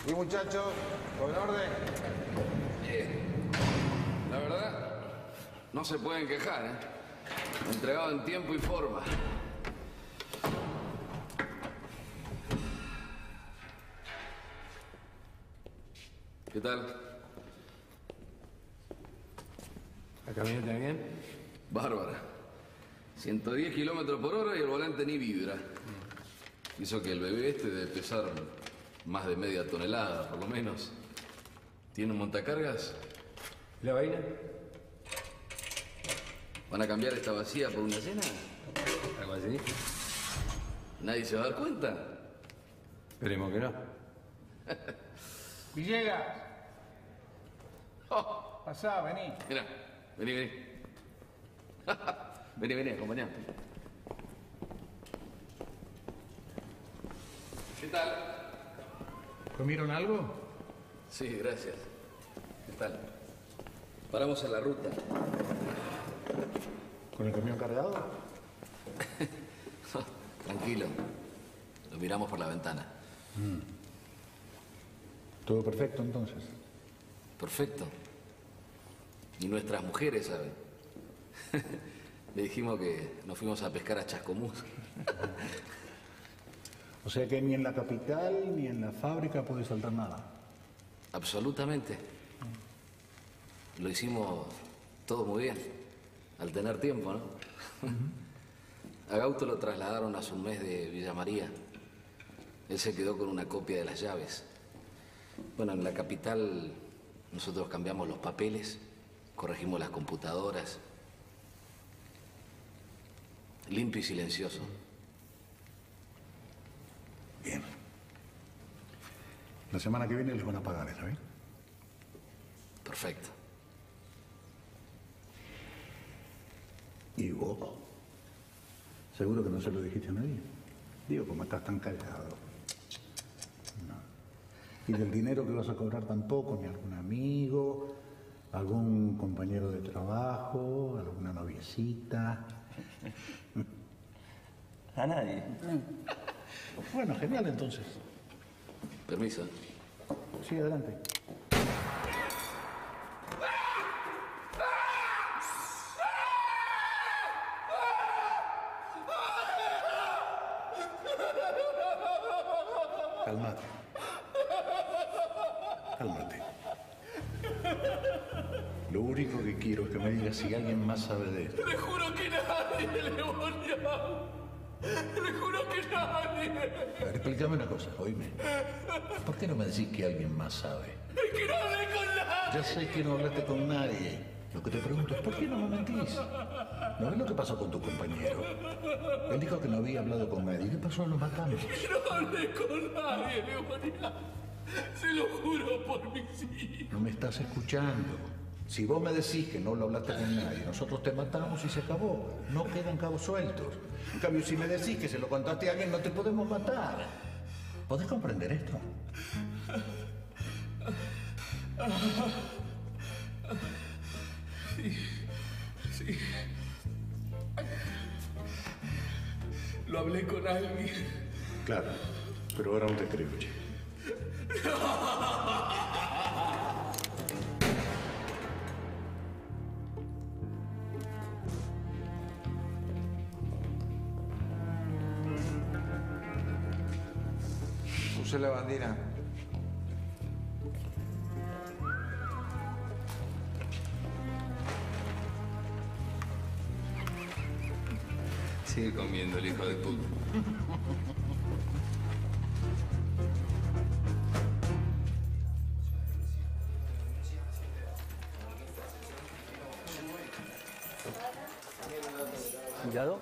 Y muchachos, ¿con orden? La verdad, no se pueden quejar, ¿eh? Entregado en tiempo y forma. ¿Qué tal? ¿La camioneta bien? Bárbara. 110 kilómetros por hora y el volante ni vibra. Hizo que el bebé este debe pesar más de media tonelada, por lo menos. ¿Tiene un montacargas? ¿La vaina? ¿Van a cambiar esta vacía por una cena? ¿Algo así? ¿Nadie se va a dar cuenta? Esperemos que no. Villegas. Pasá, vení. Mira, vení. Vení, acompañame. ¿Qué tal? ¿Comieron algo? Sí, gracias. ¿Qué tal? Paramos en la ruta. ¿Con el camión cargado? Tranquilo. Lo miramos por la ventana. Todo perfecto, entonces. Perfecto. Y nuestras mujeres saben. Le dijimos que nos fuimos a pescar a Chascomús. O sea que ni en la capital ni en la fábrica puede saltar nada. Absolutamente. Lo hicimos todo muy bien. Al tener tiempo, ¿no? A Gauto lo trasladaron hace un mes de Villa María. Él se quedó con una copia de las llaves. Bueno, en la capital nosotros cambiamos los papeles, corregimos las computadoras. Limpio y silencioso. Bien. La semana que viene les van a pagar, ¿está bien? Perfecto. ¿Y vos? ¿Seguro que no se lo dijiste a nadie? Digo, como estás tan callado. No. ¿Y del dinero que vas a cobrar tampoco? ¿Ni algún amigo? ¿Algún compañero de trabajo? ¿Alguna noviecita? A nadie. Bueno, genial entonces. Permiso. Sí, adelante. Cálmate. Cálmate. Lo único que quiero es que me digas si alguien más sabe de esto. Le juro que nadie, Leonia. Le juro que nadie. A ver, explícame una cosa, oíme. ¿Por qué no me decís que alguien más sabe? Es que no hablé con nadie. Ya sé que no hablaste con nadie. Lo que te pregunto es, ¿por qué no me mentís? ¿No ves lo que pasó con tu compañero? Él dijo que no había hablado con nadie. ¿Qué pasó? Lo matamos. Que no hablé con nadie, Leonia. Se lo juro por mis hijos. No me estás escuchando. Si vos me decís que no lo hablaste con nadie, nosotros te matamos y se acabó. No quedan cabos sueltos. En cambio, si me decís que se lo contaste a alguien, no te podemos matar. ¿Podés comprender esto? Sí. Lo hablé con alguien. Claro, pero ahora no te creo, che. Puse la bandera. Sigue comiendo el hijo de puta. ¿Cuidado?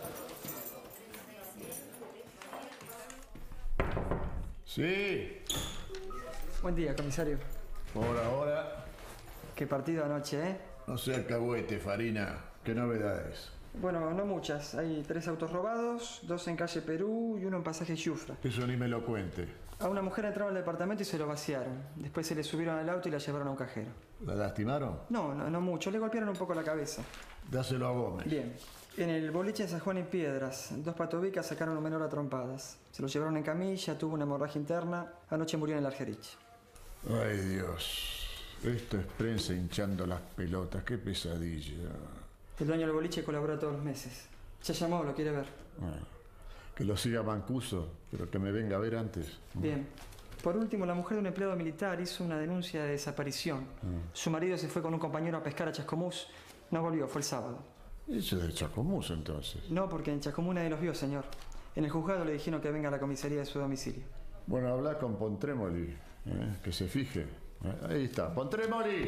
Sí, Buen día, comisario. por ahora Qué partido anoche, ¿eh? no se alcahuete, Farina. ¿Qué novedades? Bueno, no muchas. Hay 3 autos robados, 2 en calle Perú y uno en pasaje Yufra. Eso ni me lo cuente. A una mujer entraron al departamento y se lo vaciaron. Después se le subieron al auto y la llevaron a un cajero. ¿La lastimaron? No mucho. Le golpearon un poco la cabeza. Dáselo a Gómez. Bien. En el boliche de San Juan y Piedras, 2 patobicas sacaron a un menor a trompadas. Se lo llevaron en camilla, tuvo una hemorragia interna. Anoche murió en el Argerich. Ay, Dios. Esto es prensa hinchando las pelotas. Qué pesadilla. El dueño del boliche colabora todos los meses. Ya llamó, lo quiere ver. Bueno, que lo siga Mancuso, pero que me venga a ver antes. Bien. Por último, la mujer de un empleado militar hizo una denuncia de desaparición. Su marido se fue con un compañero a pescar a Chascomús. No volvió, fue el sábado. Eso es de Chascomús, entonces. No, porque en Chascomús nadie los vio, señor. En el juzgado le dijeron que venga a la comisaría de su domicilio. Bueno, habla con Pontremoli, que se fije. Ahí está, Pontremoli.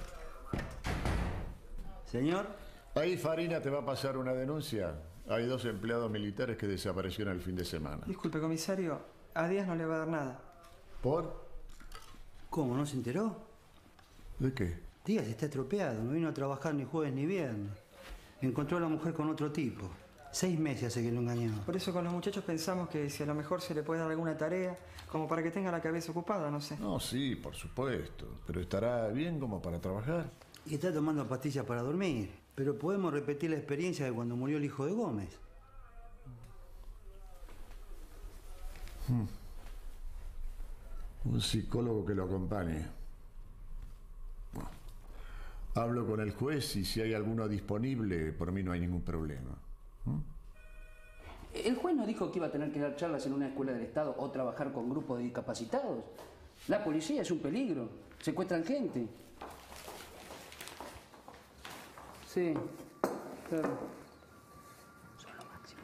Señor. Ahí Farina te va a pasar una denuncia. Hay 2 empleados militares que desaparecieron el fin de semana. Disculpe, comisario, a Díaz no le va a dar nada. ¿Por? ¿Cómo? ¿No se enteró? ¿De qué? Díaz está estropeado, no vino a trabajar ni jueves ni viernes. Encontró a la mujer con otro tipo. 6 meses hace que lo engañó. Por eso con los muchachos pensamos que si a lo mejor se le puede dar alguna tarea, como para que tenga la cabeza ocupada, no sé. No, sí, por supuesto. Pero estará bien como para trabajar. Y está tomando pastillas para dormir. Pero podemos repetir la experiencia de cuando murió el hijo de Gómez. Un psicólogo que lo acompañe. Bueno, hablo con el juez y si hay alguno disponible, por mí no hay ningún problema. ¿El juez no dijo que iba a tener que dar charlas en una escuela del Estado o trabajar con grupos de discapacitados? La policía es un peligro. Secuestran gente. Sí, claro. Son lo máximo.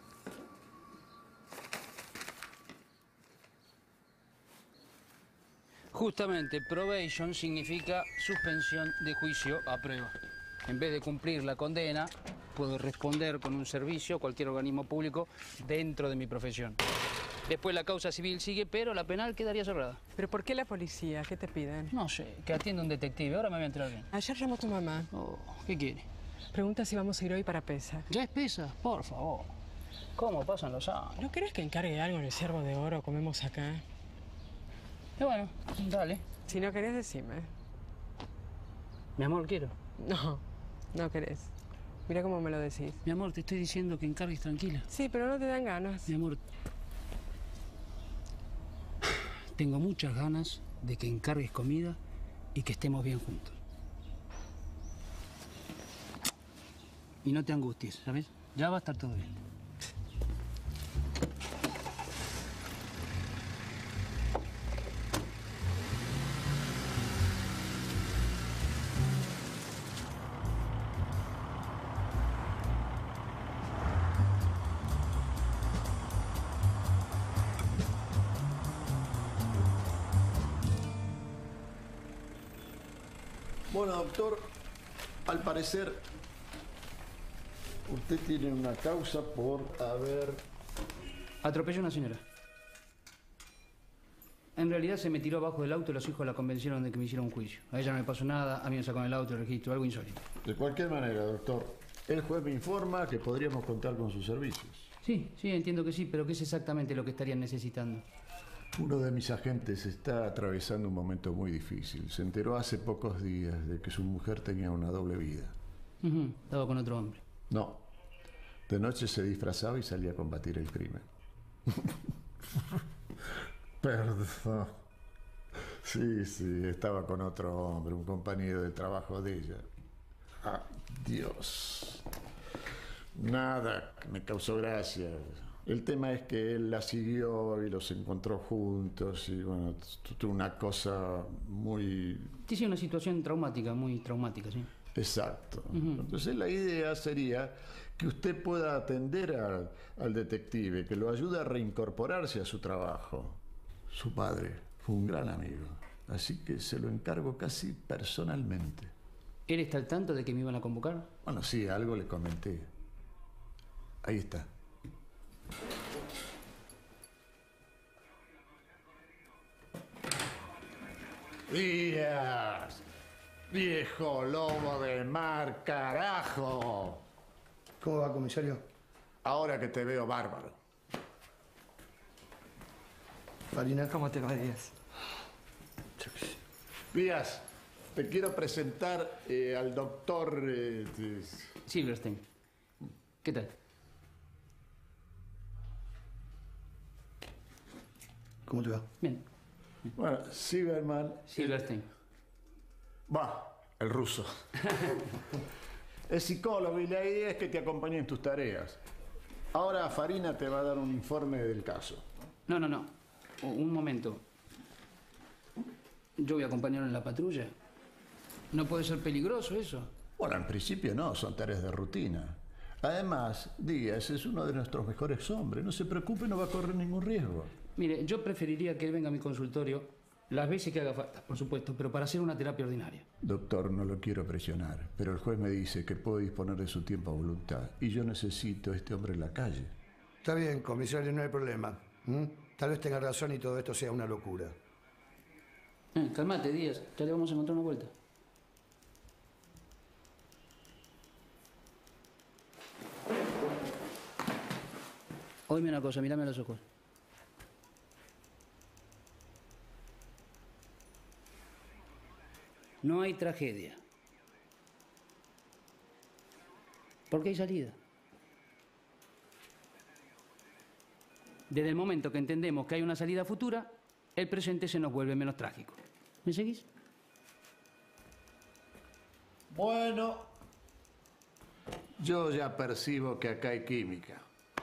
Justamente, probation significa suspensión de juicio a prueba. En vez de cumplir la condena, puedo responder con un servicio a cualquier organismo público dentro de mi profesión. Después la causa civil sigue, pero la penal quedaría cerrada. ¿Pero por qué la policía? ¿Qué te piden? No sé, que atienda un detective. Ahora me voy a enterar bien. Ayer llamó tu mamá. Oh, ¿qué quiere? Pregunta si vamos a ir hoy para Pesa. ¿Ya es Pesa? Por favor. ¿Cómo pasan los años? ¿No querés que encargue algo en el Ciervo de Oro? Comemos acá. Y bueno, dale. Si no querés, decime. Mi amor, quiero. No, no querés. Mira cómo me lo decís. Mi amor, te estoy diciendo que encargues tranquila. Sí, pero no te dan ganas. Mi amor, tengo muchas ganas de que encargues comida y que estemos bien juntos. Y no te angusties, ¿sabes? Ya va a estar todo bien. Bueno, doctor, al parecer usted tiene una causa por haber... Atropelló a una señora. En realidad se me tiró abajo del auto y los hijos la convencieron de que me hiciera un juicio. A ella no me pasó nada, a mí me sacaron el auto, el registro, algo insólito. De cualquier manera, doctor, el juez me informa que podríamos contar con sus servicios. Sí, entiendo que sí, pero ¿qué es exactamente lo que estarían necesitando? Uno de mis agentes está atravesando un momento muy difícil. Se enteró hace pocos días de que su mujer tenía una doble vida. Estaba con otro hombre. No. De noche se disfrazaba y salía a combatir el crimen. Perdón. Sí, estaba con otro hombre, un compañero de trabajo de ella. Ah, Dios. Nada me causó gracia. El tema es que él la siguió y los encontró juntos y bueno, tuvo una cosa muy... Sí, una situación traumática, muy traumática, sí. Exacto. Entonces la idea sería que usted pueda atender al detective, que lo ayude a reincorporarse a su trabajo. Su padre fue un gran amigo, así que se lo encargo casi personalmente. ¿Él está al tanto de que me iban a convocar? Bueno, sí, algo le comenté. Ahí está. ¡Díaz! ¡Viejo lobo del mar, carajo! ¿Cómo va, comisario? Ahora que te veo bárbaro. Farina, ¿cómo te va, Díaz? Díaz, te quiero presentar al doctor... Silverstein. ¿Qué tal? ¿Cómo te va? Bien. Bueno, Silverman. Silverstein. Va, el ruso. Es psicólogo y la idea es que te acompañe en tus tareas. Ahora Farina te va a dar un informe del caso. No. Un momento. Yo voy a acompañarlo en la patrulla. ¿No puede ser peligroso eso? Bueno, en principio no, son tareas de rutina. Además, Díaz es uno de nuestros mejores hombres. No se preocupe, no va a correr ningún riesgo. Mire, yo preferiría que él venga a mi consultorio las veces que haga falta, por supuesto, pero para hacer una terapia ordinaria. Doctor, no lo quiero presionar, pero el juez me dice que puedo disponer de su tiempo a voluntad. Y yo necesito a este hombre en la calle. Está bien, comisario, no hay problema. Tal vez tenga razón y todo esto sea una locura. Calmate, Díaz. Ya le vamos a encontrar una vuelta. Oíme una cosa, mírame a los ojos. No hay tragedia. Porque hay salida. Desde el momento que entendemos que hay una salida futura, el presente se nos vuelve menos trágico. ¿Me seguís? Bueno, yo ya percibo que acá hay química.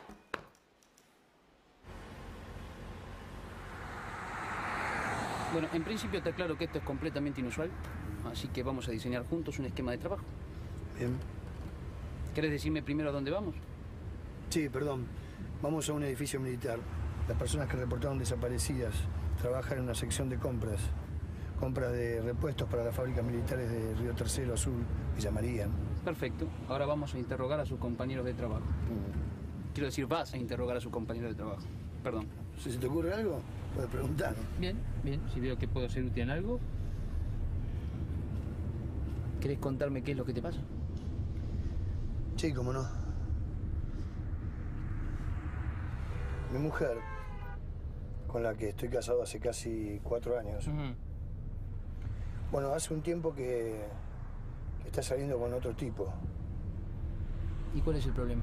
Bueno, en principio está claro que esto es completamente inusual, así que vamos a diseñar juntos un esquema de trabajo. Bien. ¿Querés decirme primero a dónde vamos? Sí, perdón. Vamos a un edificio militar. Las personas que reportaron desaparecidas trabajan en una sección de compras. Compras de repuestos para las fábricas militares de Río Tercero, Azul, Villa María. Perfecto. Ahora vamos a interrogar a sus compañeros de trabajo. Quiero decir, vas a interrogar a sus compañeros de trabajo. Perdón. Si se te ocurre algo, puedes preguntar. Bien. Si veo que puedo ser útil en algo. ¿Querés contarme qué es lo que te pasa? Sí, cómo no. Mi mujer, con la que estoy casado hace casi 4 años, bueno, hace un tiempo que está saliendo con otro tipo. ¿Y cuál es el problema?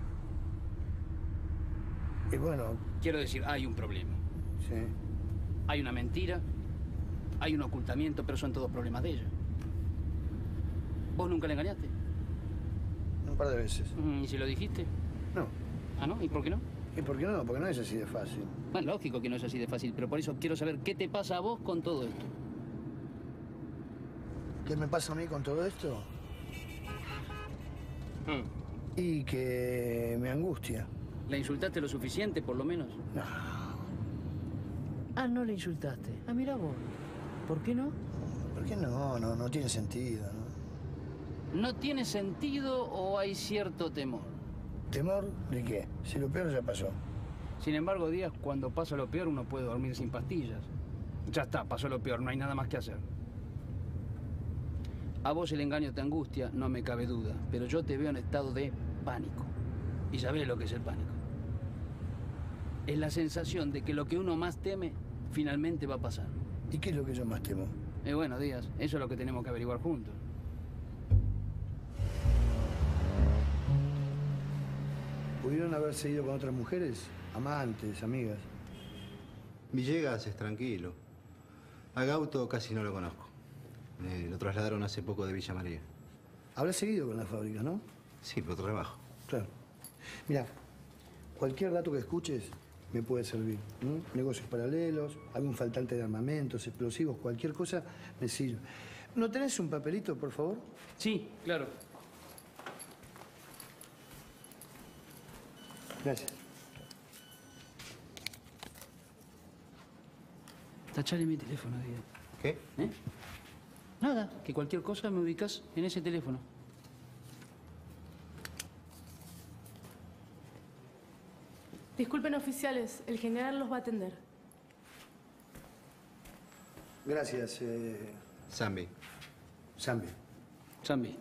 Y bueno... Quiero decir, hay un problema. Sí. Hay una mentira, hay un ocultamiento, pero son todos problemas de ella. ¿Vos nunca le engañaste? Un par de veces. ¿Y si lo dijiste? No. ¿Ah, no? ¿Y por qué no? ¿Y por qué no? Porque no es así de fácil. Bueno, lógico que no es así de fácil, pero por eso quiero saber qué te pasa a vos con todo esto. ¿Qué me pasa a mí con todo esto? Y que me angustia. ¿La insultaste lo suficiente, por lo menos? No. Ah, no le insultaste. Ah, mira vos. ¿Por qué no? ¿Por qué no? No tiene sentido, ¿no? ¿No tiene sentido o hay cierto temor? ¿Temor de qué? Si lo peor ya pasó. Sin embargo, Díaz, cuando pasa lo peor uno puede dormir sin pastillas. Ya está, pasó lo peor, no hay nada más que hacer. A vos el engaño te angustia, no me cabe duda, pero yo te veo en estado de pánico. Y sabés lo que es el pánico. Es la sensación de que lo que uno más teme finalmente va a pasar. ¿Y qué es lo que yo más temo? Bueno, Díaz, eso es lo que tenemos que averiguar juntos. ¿Pudieron haberse ido con otras mujeres? Amantes, amigas. Villegas es tranquilo. A Gauto casi no lo conozco. Lo trasladaron hace poco de Villa María. Habrá seguido con la fábrica, ¿no? Sí, por trabajo. Claro. Mira, cualquier dato que escuches me puede servir. Negocios paralelos, algún faltante de armamentos, explosivos, cualquier cosa me sirve. ¿No tenés un papelito, por favor? Sí, claro. Gracias. Tachale mi teléfono, Díaz. ¿Qué? Nada, que cualquier cosa me ubicas en ese teléfono. Disculpen, oficiales, el general los va a atender. Gracias, Zambi. Zambi.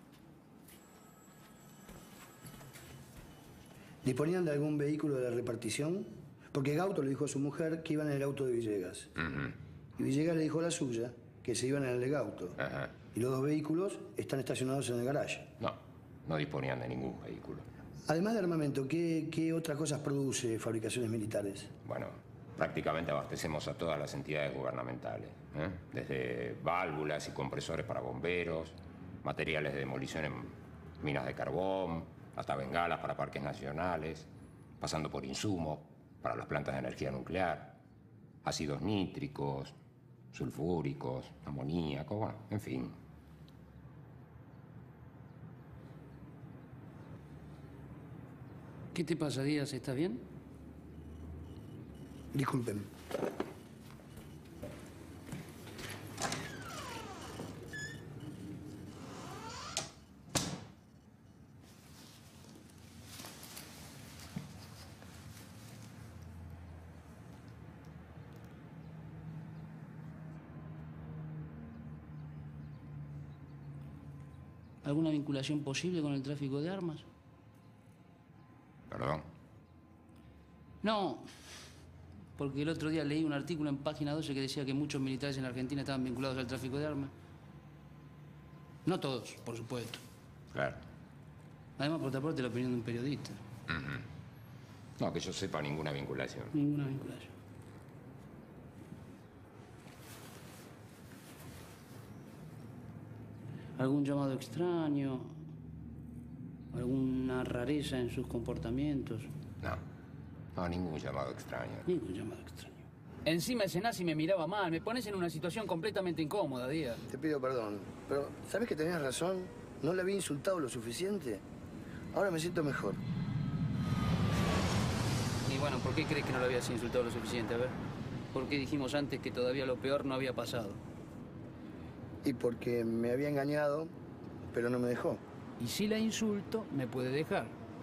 ¿Disponían de algún vehículo de la repartición? Porque Gauto le dijo a su mujer que iban en el auto de Villegas. Y Villegas le dijo a la suya que se iban en el de Gauto. Y los dos vehículos están estacionados en el garaje. No disponían de ningún vehículo. Además de armamento, ¿qué otras cosas produce Fabricaciones Militares? Bueno, Prácticamente abastecemos a todas las entidades gubernamentales, ¿eh? Desde válvulas y compresores para bomberos, materiales de demolición en minas de carbón, hasta bengalas para parques nacionales, pasando por insumos para las plantas de energía nuclear, ácidos nítricos, sulfúricos, amoníaco, bueno, en fin. ¿Qué te pasa, Díaz? ¿Estás bien? Disculpen. ¿Alguna vinculación posible con el tráfico de armas? ¿Perdón? No, porque el otro día leí un artículo en página 12 que decía que muchos militares en Argentina estaban vinculados al tráfico de armas. No todos, por supuesto. Claro. Además, por otra parte, la opinión de un periodista. No, que yo sepa ninguna vinculación. Ninguna vinculación. ¿Algún llamado extraño? ¿Alguna rareza en sus comportamientos? No, ningún llamado extraño. Ningún llamado extraño. Encima ese nazi me miraba mal. Me pones en una situación completamente incómoda, Díaz. Te pido perdón, pero ¿sabes que tenías razón? ¿No le había insultado lo suficiente? Ahora me siento mejor. Y bueno, ¿por qué crees que no lo habías insultado lo suficiente? A ver, ¿por qué dijimos antes que todavía lo peor no había pasado? Y porque me había engañado, pero no me dejó. Y si la insulto, me puede dejar.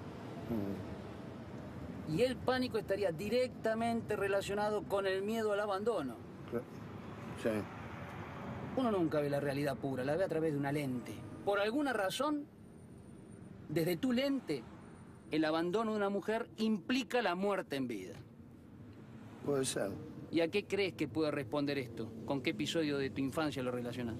Y el pánico estaría directamente relacionado con el miedo al abandono. Sí. Uno nunca ve la realidad pura, la ve a través de una lente. Por alguna razón, desde tu lente, el abandono de una mujer implica la muerte en vida. Puede ser. ¿Y a qué crees que puede responder esto? ¿Con qué episodio de tu infancia lo relacionas?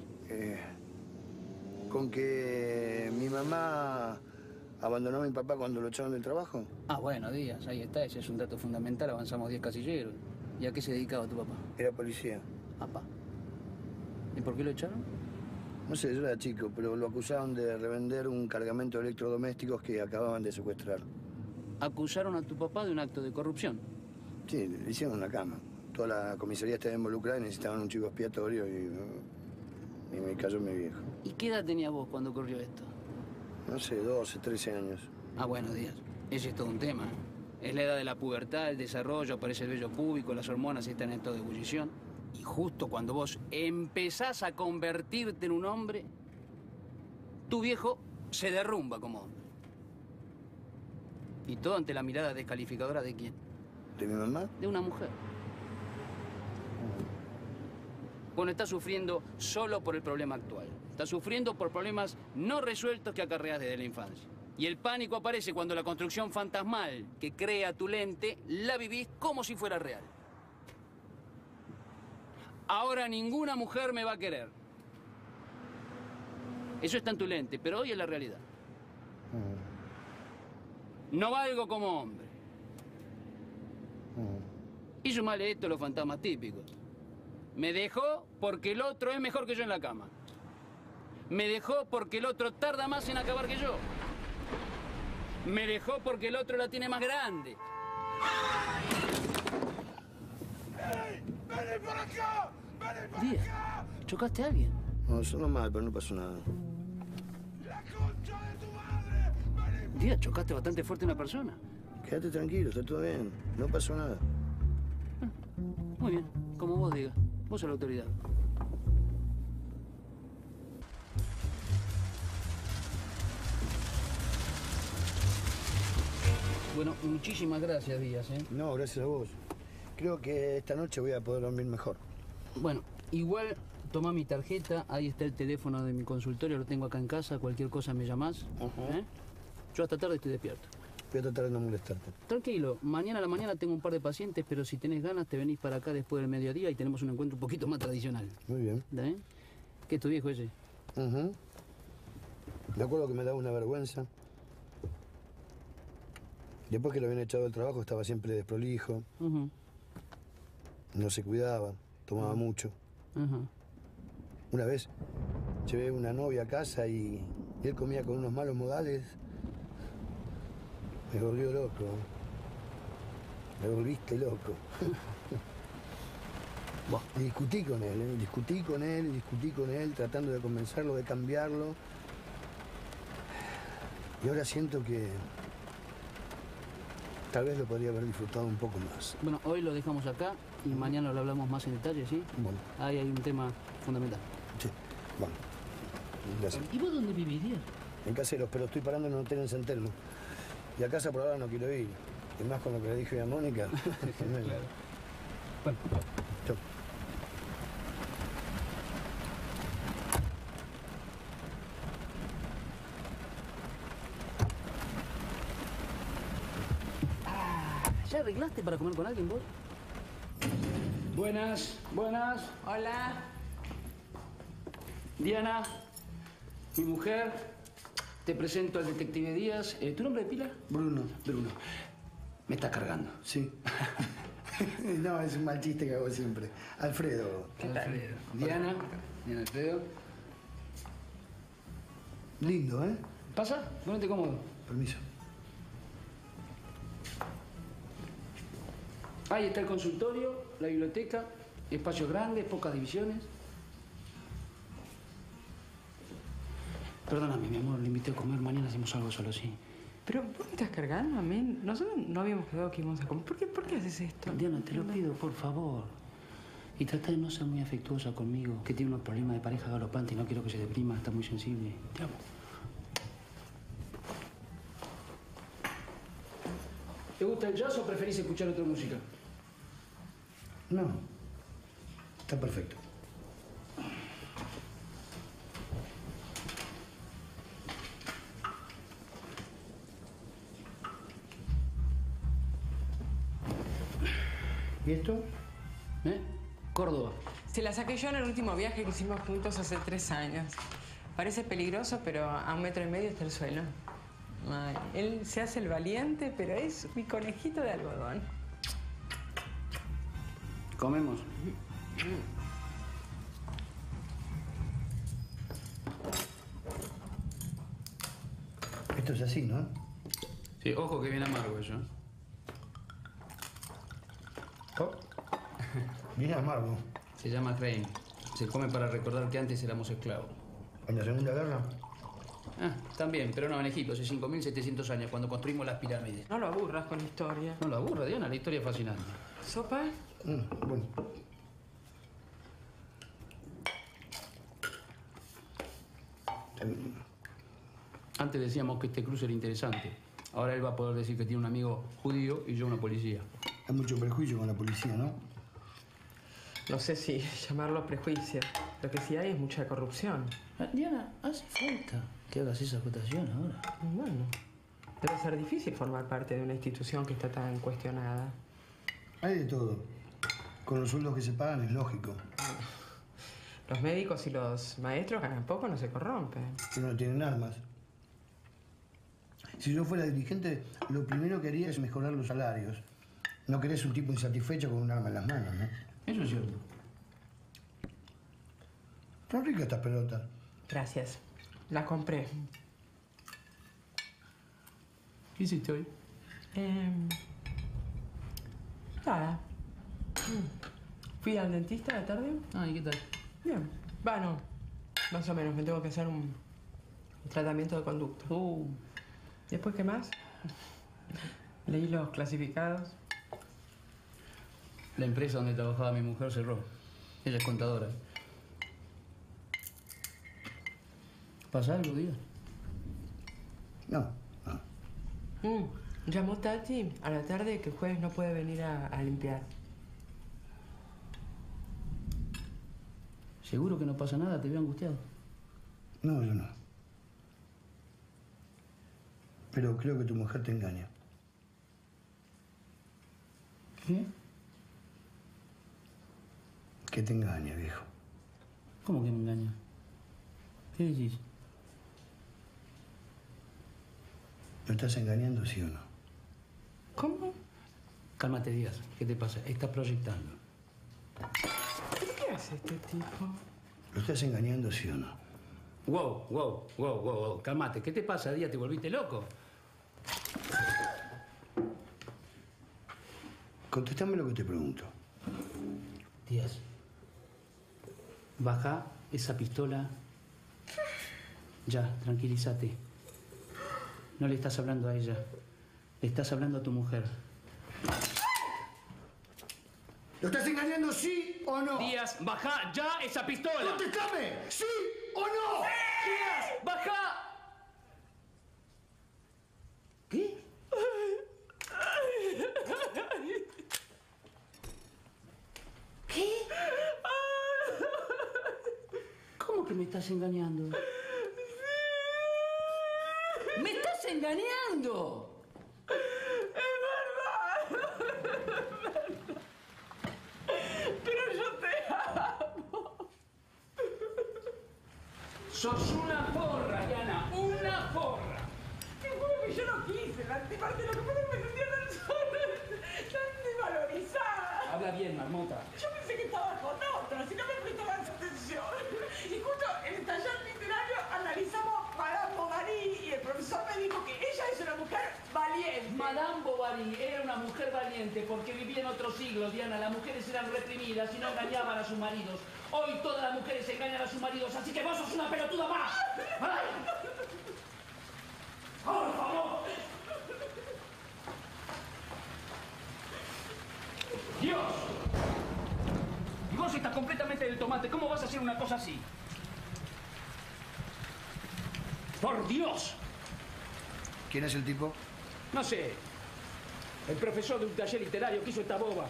Con que mi mamá abandonó a mi papá cuando lo echaron del trabajo. Ah, bueno, Díaz, ahí está, ese es un dato fundamental, avanzamos 10 casilleros. ¿Y a qué se dedicaba tu papá? Era policía. Papá. ¿Y por qué lo echaron? No sé, yo era chico, pero lo acusaron de revender un cargamento de electrodomésticos que acababan de secuestrar. ¿Acusaron a tu papá de un acto de corrupción? Sí, le hicieron una cama. Toda la comisaría estaba involucrada y necesitaban un chivo expiatorio y me cayó mi viejo. ¿Y qué edad tenías vos cuando ocurrió esto? No sé, 12, 13 años. Ah, bueno, Díaz, ese es todo un tema. Es la edad de la pubertad, el desarrollo, aparece el vello púbico, las hormonas están en estado de ebullición. Y justo cuando vos empezás a convertirte en un hombre, tu viejo se derrumba como hombre. Y todo ante la mirada descalificadora ¿de quién? ¿De mi mamá? De una mujer. Bueno, está sufriendo solo por el problema actual. Está sufriendo por problemas no resueltos que acarreas desde la infancia. Y el pánico aparece cuando la construcción fantasmal que crea tu lente la vivís como si fuera real. Ahora ninguna mujer me va a querer. Eso está en tu lente, pero hoy es la realidad. No valgo como hombre. Y sumale esto a los fantasmas típicos. Me dejó porque el otro es mejor que yo en la cama. Me dejó porque el otro tarda más en acabar que yo. Me dejó porque el otro la tiene más grande. ¡Ven por acá! ¡Ven por Díaz, acá! ¿chocaste a alguien? No, sonó mal, pero no pasó nada. ¡La concha de tu madre! Díaz, chocaste bastante fuerte a una persona. Quédate tranquilo, está todo bien. No pasó nada. Muy bien, como vos digas. Vos sos la autoridad. Bueno, muchísimas gracias, Díaz, ¿eh? No, gracias a vos. Creo que esta noche voy a poder dormir mejor. Bueno, igual tomá mi tarjeta, ahí está el teléfono de mi consultorio, lo tengo acá en casa, cualquier cosa me llamás. ¿Eh? Yo hasta tarde estoy despierto. Voy a tratar de no molestarte. Tranquilo, mañana a la mañana tengo un par de pacientes, pero si tenés ganas te venís para acá después del mediodía y tenemos un encuentro un poquito más tradicional. Muy bien. ¿Eh? ¿Qué es tu viejo ese? Me acuerdo que me daba una vergüenza. Después que lo habían echado del trabajo estaba siempre desprolijo. No se cuidaba, tomaba mucho. Una vez llevé una novia a casa y él comía con unos malos modales. Me volvió loco. Me volviste loco. Y discutí con él, discutí con él, tratando de convencerlo, de cambiarlo. Y ahora siento que tal vez lo podría haber disfrutado un poco más. Bueno, hoy lo dejamos acá y mañana lo hablamos más en detalle, ¿sí? Bueno. Ahí hay un tema fundamental. Sí, bueno. Gracias. ¿Y vos dónde vivirías? En Caseros, pero estoy parando en un hotel en San Telmo. Y a casa por ahora no quiero ir. Y más con lo que le dije a Mónica. Claro. Bueno. Chau. ¿Ya arreglaste para comer con alguien vos? Buenas, buenas. Hola. Diana, mi mujer. Te presento al detective Díaz. ¿Tu nombre de pila? Bruno. Bruno. Me está cargando. Sí. No, es un mal chiste que hago siempre. Alfredo. ¿Qué tal? Alfredo. Diana. Diana, Alfredo. Lindo, ¿eh? ¿Pasa? Ponete cómodo. Permiso. Ahí está el consultorio, la biblioteca, espacios grandes, pocas divisiones. Perdóname, mi amor, le invité a comer, mañana hacemos algo solo, sí. Pero, ¿por qué estás cargando a mí? Nosotros no habíamos quedado que íbamos a comer. ¿Por qué haces esto? Diana, te lo pido, por favor. Y trata de no ser muy afectuosa conmigo, que tiene unos problemas de pareja galopante y no quiero que se deprima, está muy sensible. Te amo. ¿Te gusta el jazz o preferís escuchar otra música? No. Está perfecto. ¿Y esto? Córdoba. Se la saqué yo en el último viaje que hicimos juntos hace 3 años. Parece peligroso, pero a 1,5 metros está el suelo. Ay, él se hace el valiente, pero es mi conejito de algodón. Comemos. Esto es así, ¿no? Sí, ojo que viene amargo eso. Oh. Viene amargo. Se llama Crane. Se come para recordar que antes éramos esclavos. ¿En la Segunda Guerra? También, pero no, en Egipto, hace 5.700 años, cuando construimos las pirámides. No lo aburras con la historia. No lo aburra, Diana, la historia es fascinante. ¿Sopa? Bueno. Antes decíamos que este cruce era interesante. Ahora él va a poder decir que tiene un amigo judío y yo una policía. Hay mucho prejuicio con la policía, ¿no? No sé si llamarlo prejuicio. Lo que sí hay es mucha corrupción. Diana, hace falta que hagas esa acotación ahora. Bueno, debe ser difícil formar parte de una institución que está tan cuestionada. Hay de todo. Con los sueldos que se pagan es lógico. Los médicos y los maestros ganan poco, no se corrompen. Pero no tienen armas. Si yo fuera dirigente, lo primero que haría es mejorar los salarios. No querés un tipo insatisfecho con un arma en las manos, ¿no? Eso es cierto. Son ricas estas pelotas. Gracias. Las compré. ¿Qué hiciste hoy? Nada. Fui al dentista de tarde. ¿Y qué tal? Bien. Bueno, más o menos. Me tengo que hacer un tratamiento de conducto. ¿Después qué más? Leí los clasificados. La empresa donde trabajaba mi mujer cerró. Ella es contadora. ¿Pasa algo, Díaz? No. Llamó Tati a la tarde que el jueves no puede venir a limpiar. ¿Seguro que no pasa nada? ¿Te veo angustiado? No, yo no. Pero creo que tu mujer te engaña. ¿Qué? Que te engaña, viejo. ¿Cómo que me engaña? ¿Qué decís? ¿Lo estás engañando, sí o no? ¿Cómo? Cálmate, Díaz. ¿Qué te pasa? Estás proyectando. ¿Qué hace este tipo? ¿Lo estás engañando, sí o no? Wow. Calmate. ¿Qué te pasa, Díaz? ¿Te volviste loco? Contestame lo que te pregunto. Díaz, baja esa pistola. Ya, tranquilízate. No le estás hablando a ella. Le estás hablando a tu mujer. ¿Lo estás engañando, sí o no? Díaz, baja ya esa pistola. ¡Contestame! ¿Sí o no? Díaz, baja. ¿Qué? ¿Qué? ¿Cómo que me estás engañando? ¡Me estás engañando! Pero yo te amo. Sos una porra, Diana, una porra. Te juro que yo no quise lastimarte. Lo que pasa es que me sentía tan sola, tan desvalorizada. Habla bien, marmota. Yo pensé que estaba con otro, si no me prestabas atención. Y justo en el taller literario analizamos Madame Bovary y el profesor me dijo que ella es una mujer valiente. Madame Bovary era una mujer valiente porque vivía en otros siglos, Diana. Las mujeres eran reprimidas y no engañaban a sus maridos. Hoy todas las mujeres engañan a sus maridos, así que vos sos una pelotuda más. ¡Ay! ¡Por favor! ¡Dios! Y vos estás completamente del tomate. ¿Cómo vas a hacer una cosa así? ¡Por Dios! ¿Quién es el tipo? No sé. El profesor de un taller literario que hizo esta boba.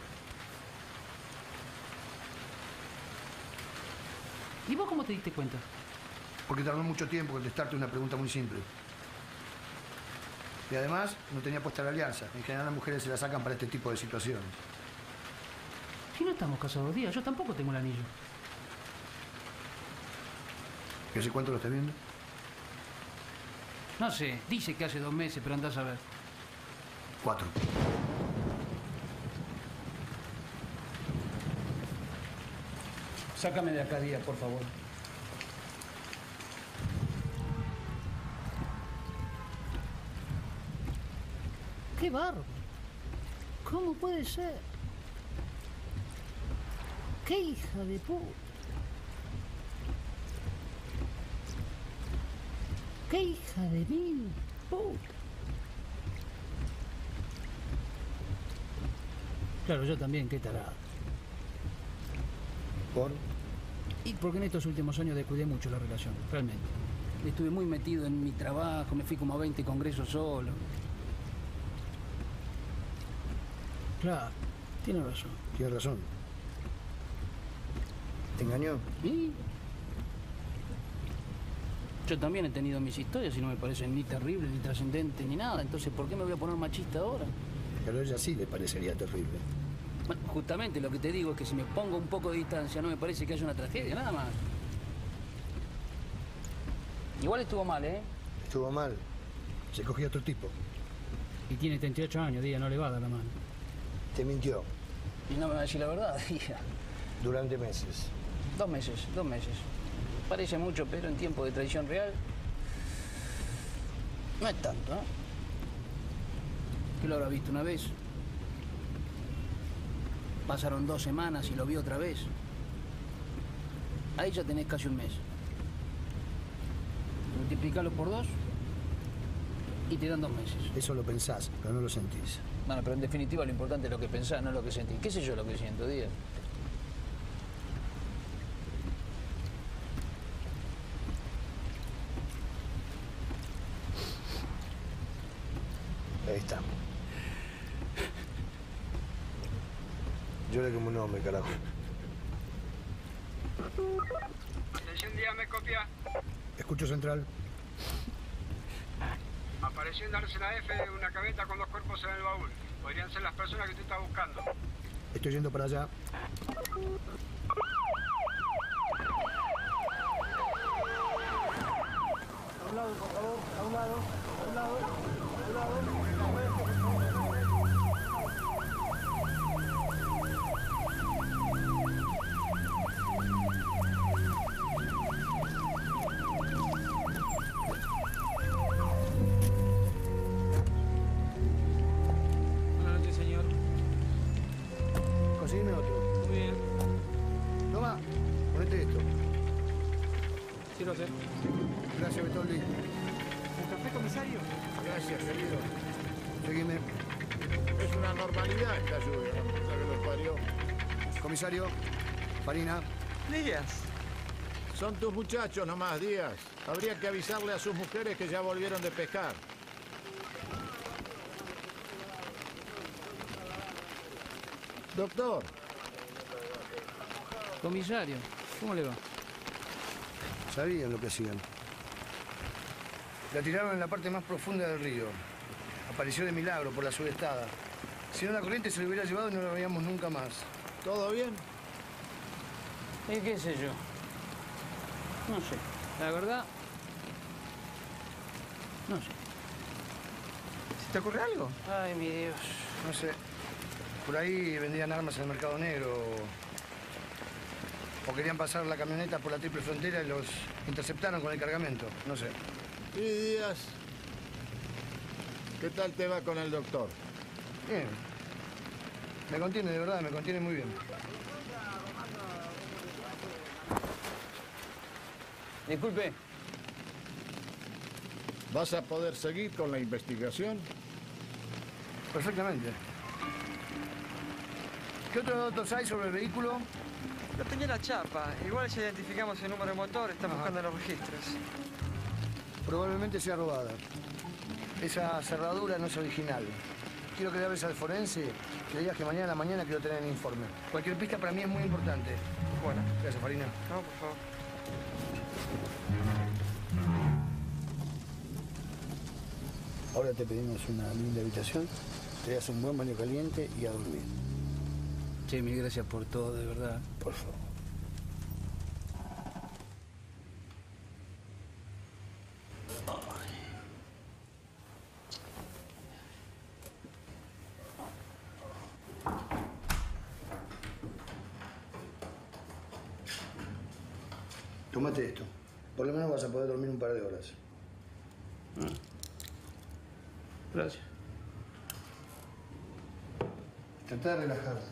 ¿Y vos cómo te diste cuenta? Porque tardó mucho tiempo en contestarte una pregunta muy simple. Y además, no tenía puesta la alianza. En general las mujeres se la sacan para este tipo de situaciones. Si no estamos casados, Díaz, yo tampoco tengo el anillo. ¿Y hace cuánto lo estás viendo? No sé, dice que hace 2 meses, pero andás a ver. 4. Sácame de acá, Díaz, por favor. ¡Qué bárbaro! ¿Cómo puede ser? ¡Qué hija de puta! ¡Qué hija de mil puta! Claro, yo también, qué tarado. ¿Por? Y porque en estos últimos años descuidé mucho la relación, realmente. Estuve muy metido en mi trabajo, me fui como a 20 congresos solo. Claro, tiene razón. Tiene razón. ¿Te engañó? ¿Y? Yo también he tenido mis historias y no me parecen ni terribles, ni trascendentes, ni nada. Entonces, ¿por qué me voy a poner machista ahora? Pero a ella sí le parecería terrible. Bueno, justamente lo que te digo es que si me pongo un poco de distancia no me parece que haya una tragedia, nada más. Igual estuvo mal, ¿eh? Estuvo mal. Se cogió a otro tipo. Y tiene 38 años, Díaz, no le va a dar la mano. Te mintió. Y no me va a decir la verdad, Díaz. Durante meses. 2 meses, 2 meses. Parece mucho, pero en tiempo de traición real no es tanto, ¿eh? ¿Qué lo habrá visto una vez? Pasaron 2 semanas y lo vi otra vez. Ahí ya tenés casi 1 mes. Multiplicalo por 2 y te dan 2 meses. Eso lo pensás, pero no lo sentís. Bueno, pero en definitiva lo importante es lo que pensás, no lo que sentís. ¿Qué sé yo lo que siento, Díaz? Ahí está. Llora como un hombre, carajo. Atención, dígame, copia. Escucho central. Apareció en Dársena F una camioneta con 2 cuerpos en el baúl. Podrían ser las personas que usted está buscando. Estoy yendo para allá. A un lado, por favor, a un lado, a un lado, a un lado. Gracias, Betoldi. ¿Un café, comisario? Gracias, querido. Seguime. Es una normalidad esta lluvia, la puta que los parió. Comisario, Farina. Díaz. Son tus muchachos nomás, Díaz. Habría que avisarle a sus mujeres que ya volvieron de pescar. Doctor. Comisario, ¿cómo le va? Sabían lo que hacían. La tiraron en la parte más profunda del río. Apareció de milagro por la sudestada. Si no, la corriente se lo hubiera llevado y no lo veíamos nunca más. ¿Todo bien? ¿Y qué sé yo? No sé. La verdad, no sé. ¿Se te ocurre algo? Ay, mi Dios. No sé. Por ahí vendían armas en el mercado negro. O querían pasar la camioneta por la triple frontera y los interceptaron con el cargamento. No sé. Y Díaz, ¿qué tal te va con el doctor? Bien. Me contiene, de verdad, me contiene muy bien. Disculpe. ¿Vas a poder seguir con la investigación? Perfectamente. ¿Qué otros datos hay sobre el vehículo? No tenía la chapa. Igual ya identificamos el número de motor, estamos buscando los registros. Probablemente sea robada. Esa cerradura no es original. Quiero que le hables al forense y le digas que mañana a la mañana quiero tener el informe. Cualquier pista para mí es muy importante. Bueno. Gracias, Farina. No, por favor. Ahora te pedimos una linda habitación, te das un buen baño caliente y a dormir. Che, mil gracias por todo, de verdad. Por favor. Tómate esto. Por lo menos vas a poder dormir un par de horas. Gracias. Trata de relajarte.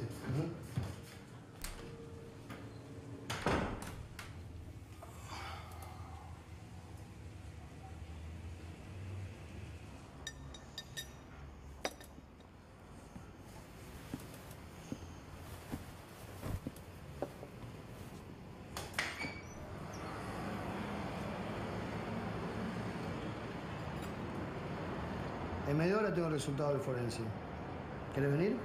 En media hora tengo el resultado del forense. ¿Quieres venir?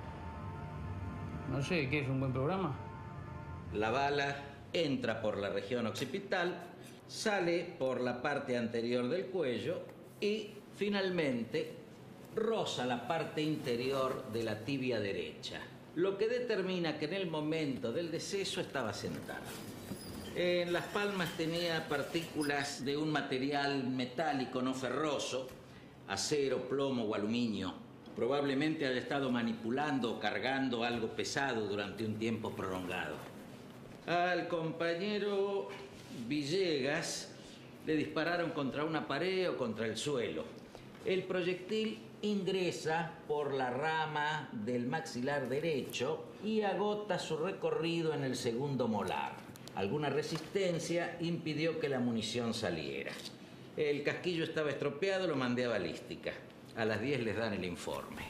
No sé, ¿qué es un buen programa? La bala entra por la región occipital, sale por la parte anterior del cuello y finalmente roza la parte interior de la tibia derecha, lo que determina que en el momento del deceso estaba sentada. En las palmas tenía partículas de un material metálico no ferroso, acero, plomo o aluminio. Probablemente haya estado manipulando o cargando algo pesado durante un tiempo prolongado. Al compañero Villegas le dispararon contra una pared o contra el suelo. El proyectil ingresa por la rama del maxilar derecho y agota su recorrido en el segundo molar. Alguna resistencia impidió que la munición saliera. El casquillo estaba estropeado, lo mandé a balística. A las 10 les dan el informe.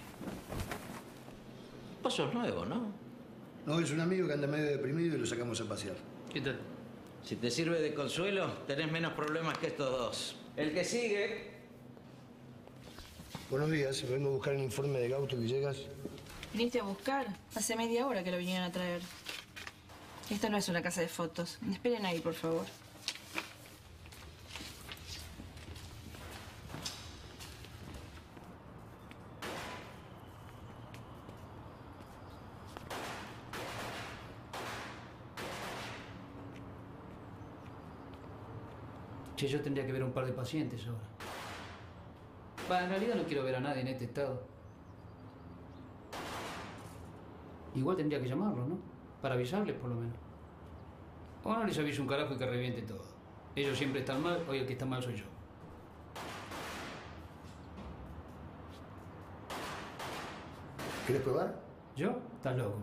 Vos sos nuevo, ¿no? No, es un amigo que anda medio deprimido y lo sacamos a pasear. ¿Qué tal? Si te sirve de consuelo, tenés menos problemas que estos dos. El que sigue. Buenos días, vengo a buscar el informe de Gauto Villegas. ¿Viniste a buscar? Hace media hora que lo vinieron a traer. Esta no es una casa de fotos. Esperen ahí, por favor. Che, yo tendría que ver a un par de pacientes ahora. En realidad no quiero ver a nadie en este estado. Igual tendría que llamarlos, ¿no? Para avisarles, por lo menos. O no les aviso un carajo y que reviente todo. Ellos siempre están mal, hoy el que está mal soy yo. ¿Quieres probar? ¿Yo? Estás loco.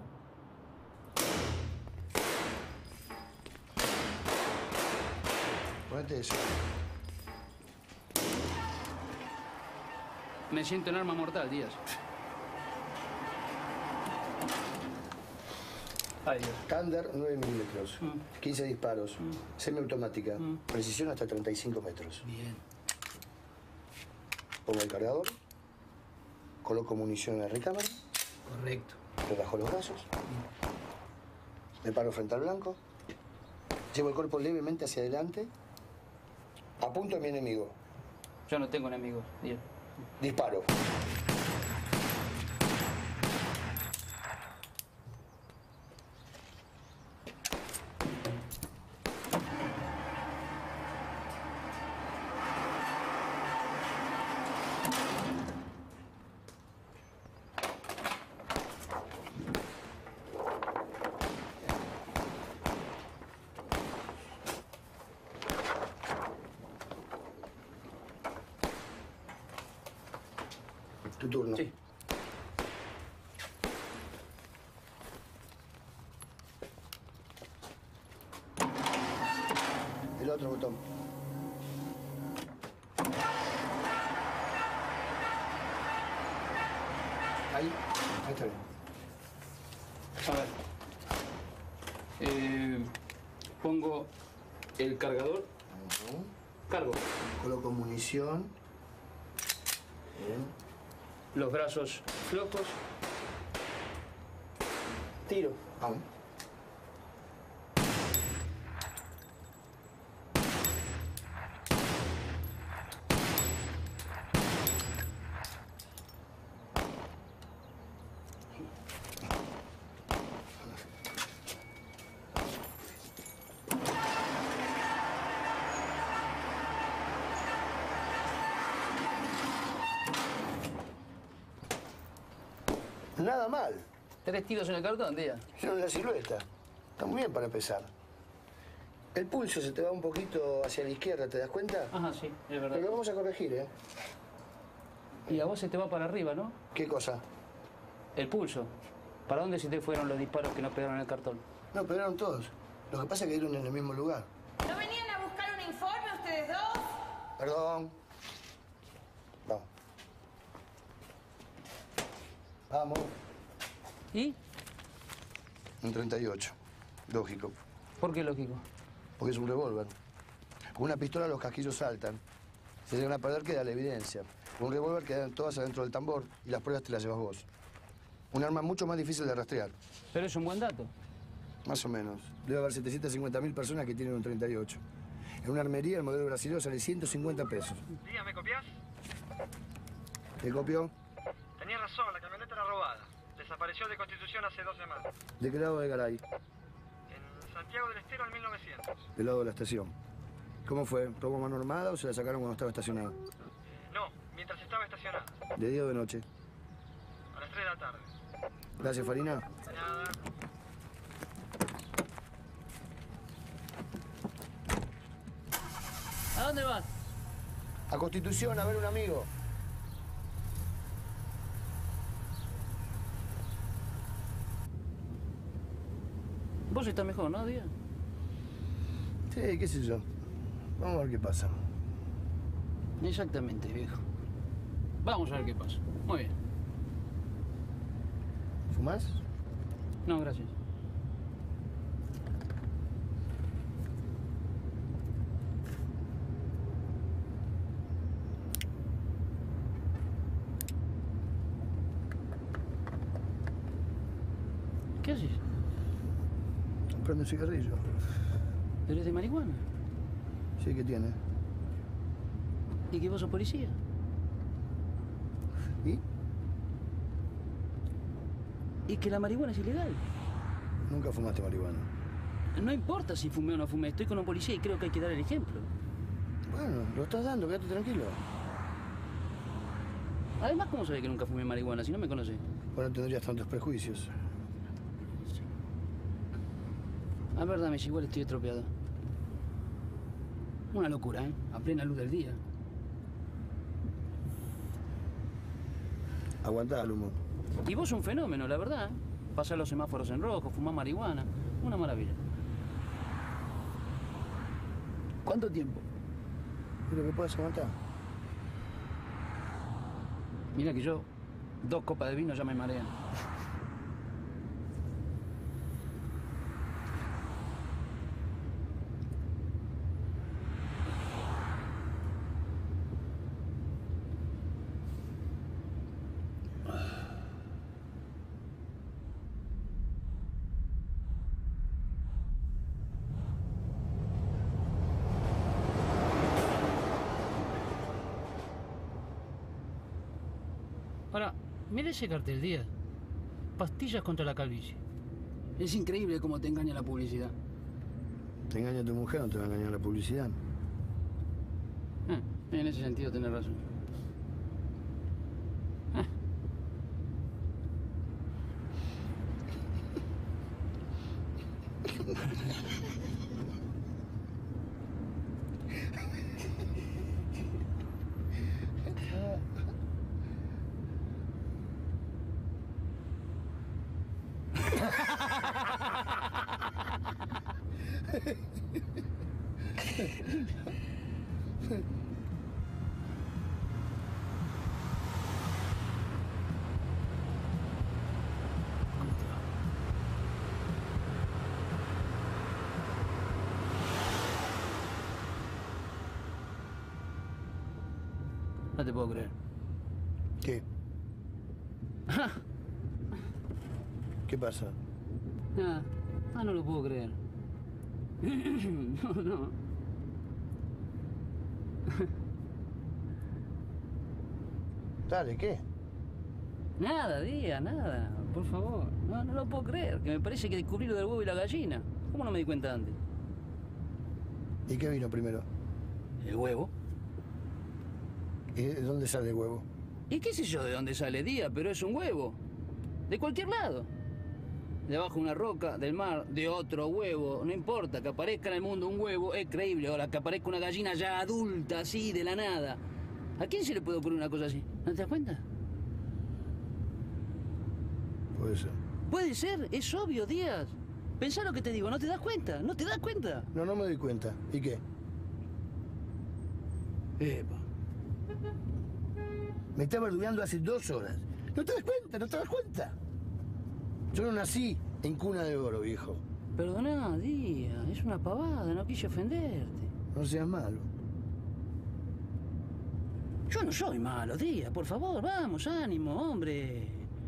Ponete eso. Me siento en arma mortal, Díaz. Ay, Dios. Tándar 9 milímetros, 15 disparos, semiautomática, precisión hasta 35 metros. Bien. Pongo el cargador, coloco munición en la recámara. Correcto. Relajo los brazos. Me paro frente al blanco. Llevo el cuerpo levemente hacia adelante. Apunto a mi enemigo. Yo no tengo enemigos, Díaz. Disparo. Tu turno. Sí. El otro botón. Ahí está bien. A ver. Pongo el cargador. Cargo. Coloco munición. Bien. Los brazos flojos. Tiro. Vamos. Nada mal. 3 tiros en el cartón, Díaz. Yo en la silueta. Está muy bien para empezar. El pulso se te va un poquito hacia la izquierda, ¿te das cuenta? Ajá, sí, es verdad. Pero lo vamos a corregir, ¿eh? Y a vos se te va para arriba, ¿no? ¿Qué cosa? El pulso. ¿Para dónde se te fueron los disparos que no pegaron en el cartón? No, pegaron todos. Lo que pasa es que dieron en el mismo lugar. ¿No venían a buscar un informe ustedes dos? Perdón. Vamos. Vamos. ¿Y? Un 38. Lógico. ¿Por qué lógico? Porque es un revólver. Con una pistola los casquillos saltan. Si llegan a perder, queda la evidencia. Con un revólver quedan todas adentro del tambor y las pruebas te las llevas vos. Un arma mucho más difícil de rastrear. Pero es un buen dato. Más o menos. Debe haber 750.000 personas que tienen un 38. En una armería el modelo brasileño sale 150 pesos. Díaz, ¿me copias? ¿Te copió? Tenías razón, la camioneta era robada. Desapareció de Constitución hace 2 semanas. ¿De qué lado de Garay? En Santiago del Estero al 1900. Del lado de la estación. ¿Cómo fue? ¿Robo a mano armada o se la sacaron cuando estaba estacionada? No, mientras estaba estacionada. ¿De día o de noche? A las 3 de la tarde. Gracias, Farina. De nada. ¿A dónde vas? A Constitución, a ver un amigo. Vos estás mejor, ¿no, Díaz? Sí, qué sé yo. Vamos a ver qué pasa. Exactamente, viejo. Vamos a ver qué pasa. Muy bien. ¿Fumás? No, gracias. ¿Qué haces? Prende un cigarrillo. ¿Pero es de marihuana? Sí, ¿qué tiene? ¿Y que vos sos policía? ¿Y? ¿Y que la marihuana es ilegal? Nunca fumaste marihuana. No importa si fumé o no fumé, estoy con un policía y creo que hay que dar el ejemplo. Bueno, lo estás dando, quédate tranquilo. Además, ¿cómo sabés que nunca fumé marihuana si no me conocés? Bueno, tendrías tantos prejuicios. A ver, dame, igual estoy estropeado. Una locura, ¿eh? A plena luz del día. Aguantá el humo. Y vos un fenómeno, la verdad, ¿eh? Pasás los semáforos en rojo, fumás marihuana. Una maravilla. ¿Cuánto tiempo? ¿Y lo que puedes aguantar? Mira que yo, 2 copas de vino ya me marean. Ahora, mira ese cartel, Díaz. Pastillas contra la calvicie. Es increíble cómo te engaña la publicidad. Te engaña tu mujer, no te va a engañar la publicidad. En ese sentido tenés razón. No te puedo creer. ¿Qué? ¿Qué pasa? No lo puedo creer. No. Dale, ¿qué? Nada, Díaz, nada. Por favor. No lo puedo creer. Que me parece que descubrí lo del huevo y la gallina. ¿Cómo no me di cuenta antes? ¿Y qué vino primero? El huevo. ¿Y de dónde sale el huevo? ¿Y qué sé yo de dónde sale, Díaz? Pero es un huevo. De cualquier lado. Debajo de una roca, del mar, de otro huevo. No importa, que aparezca en el mundo un huevo es creíble. Ahora, que aparezca una gallina ya adulta, así, de la nada. ¿A quién se le puede ocurrir una cosa así? ¿No te das cuenta? Puede ser. Puede ser, es obvio, Díaz. Pensá lo que te digo, ¿no te das cuenta? ¿No te das cuenta? No me doy cuenta. ¿Y qué? Epa. Me está verduleando hace 2 horas. ¿No te das cuenta? ¿No te das cuenta? Yo no nací en cuna de oro, viejo. Perdoná, Díaz, es una pavada, no quise ofenderte. No seas malo. Yo no soy malo, Díaz, por favor, vamos, ánimo, hombre.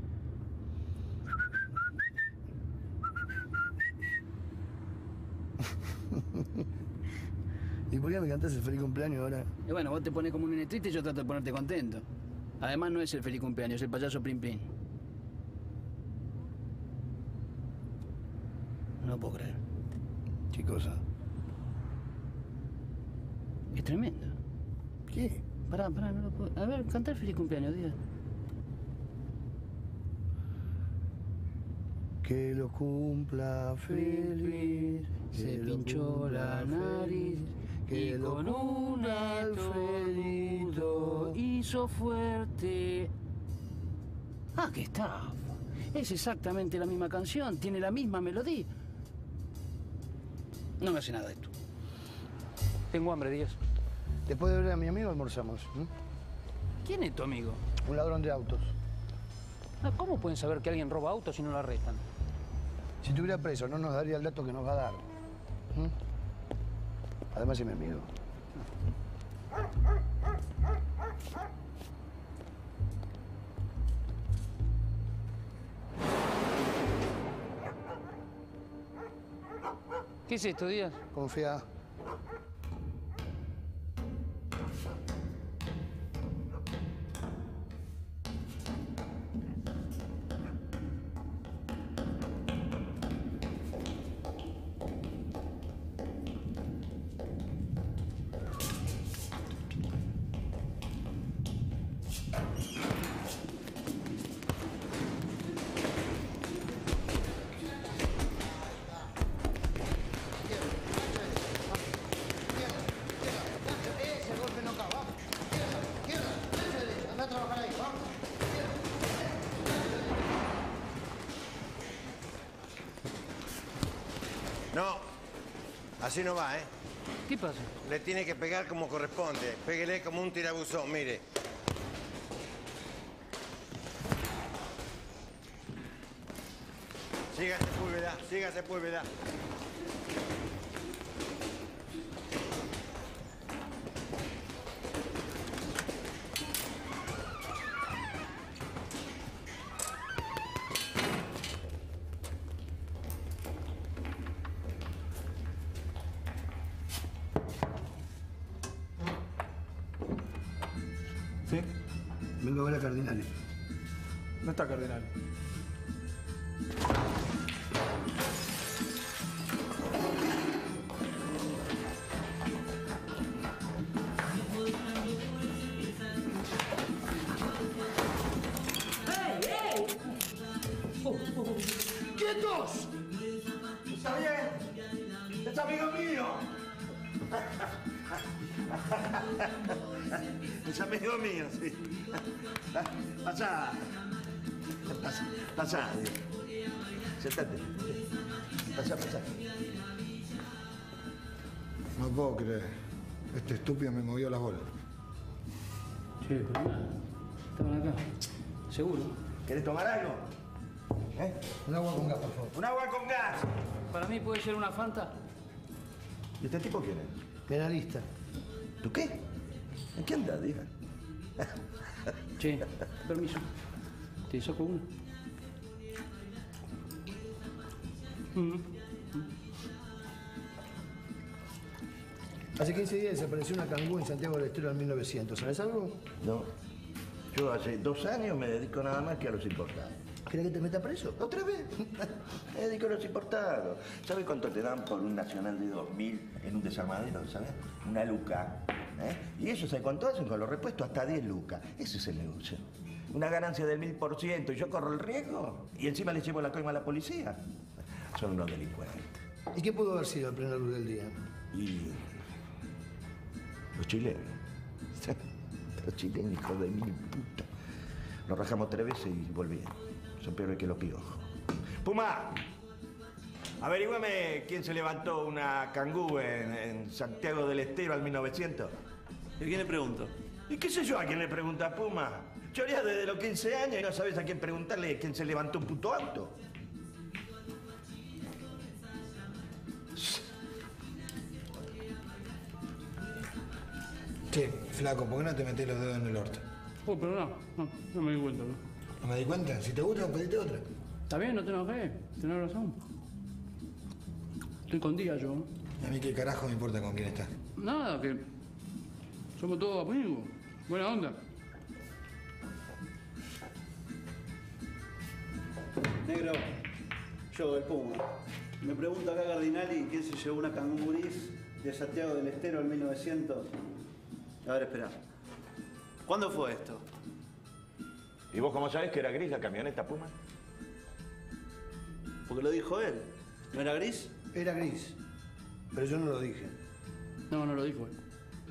¿Y por qué me cantas el feliz cumpleaños ahora? Y bueno, vos te pones como un nene triste y yo trato de ponerte contento. Además no es el feliz cumpleaños, es el payaso Plim Plim. No puedo creer. ¿Qué cosa? Es tremendo. ¿Qué? Pará, no lo puedo... A ver, canta el feliz cumpleaños, Díaz. Que lo cumpla feliz. Se pinchó la nariz y con un Alfredito hizo fuerte. Ah, qué estafa. Es exactamente la misma canción, tiene la misma melodía. No me hace nada esto. Tengo hambre, Díaz. Después de ver a mi amigo almorzamos. ¿Quién es tu amigo? Un ladrón de autos. ¿Cómo pueden saber que alguien roba autos si no lo arrestan? Si estuviera preso, no nos daría el dato que nos va a dar. Además es mi amigo. ¿Qué es esto, Díaz? Confía. No, así no va, ¿eh? ¿Qué pasa? Le tiene que pegar como corresponde. Péguele como un tirabuzón, mire. Siga Sepúlveda, siga Sepúlveda. ¿Sí? Vengo a ver a Cardinale. No está Cardinale. ¡Quietos! ¿Está bien? ¡Es amigo mío! Es amigo mío, sí. Pasa. Pasa. Sentate. Pasa. No puedo creer. Este estúpido me movió las bolas. Che, pero nada. Estaban acá. ¿Seguro? ¿Querés tomar algo? Un agua con gas, por favor. ¡Un agua con gas! Para mí puede ser una Fanta. ¿Y este tipo quién es? Penalista. ¿Tú qué? ¿En qué andas, diga? Che, permiso. ¿Te saco una? Hace 15 días desapareció una cangú en Santiago del Estero en 1900. ¿Sabes algo? No. Yo hace 2 años me dedico nada más que a los importados. ¿Querés que te meta preso? ¿Otra vez? Me dedico a los importados. ¿Sabes cuánto te dan por un nacional de 2000 en un desarmadero, sabes? Una luca. Y ellos, ¿sabes cuánto hacen con los repuestos? Hasta 10 lucas. Ese es el negocio. Una ganancia del 1000% y yo corro el riesgo. Y encima le llevo la coima a la policía. Son unos delincuentes. ¿Y qué pudo haber sido el pleno luz del día? Y los chilenos. Los chilenos, hijos de mil puta. Nos rajamos 3 veces y volvían. Son peores que los piojos. ¡Puma! Averígüame quién se levantó una cangú en Santiago del Estero al 1900. ¿Y a quién le pregunto? ¿Y qué sé yo a quién le pregunta, Puma? Choreás desde los 15 años y no sabes a quién preguntarle quién se levantó un puto auto. Che, flaco, ¿por qué no te metés los dedos en el orto? Oh, pero no me di cuenta, ¿no? ¿No me di cuenta? Si te gusta, pedite otra. Está bien, no te enojes. Tenés razón. Estoy con día yo. A mí qué carajo me importa con quién estás. Nada, que somos todos amigos. Buena onda. Negro, yo, el Puma. Me pregunto acá Cardinali quién se llevó una cangú gris de Santiago del Estero en 1900. A ver, espera. ¿Cuándo fue esto? ¿Y vos cómo sabés que era gris la camioneta, Puma? Porque lo dijo él. ¿No era gris? Era gris. Pero yo no lo dije. No lo dijo él.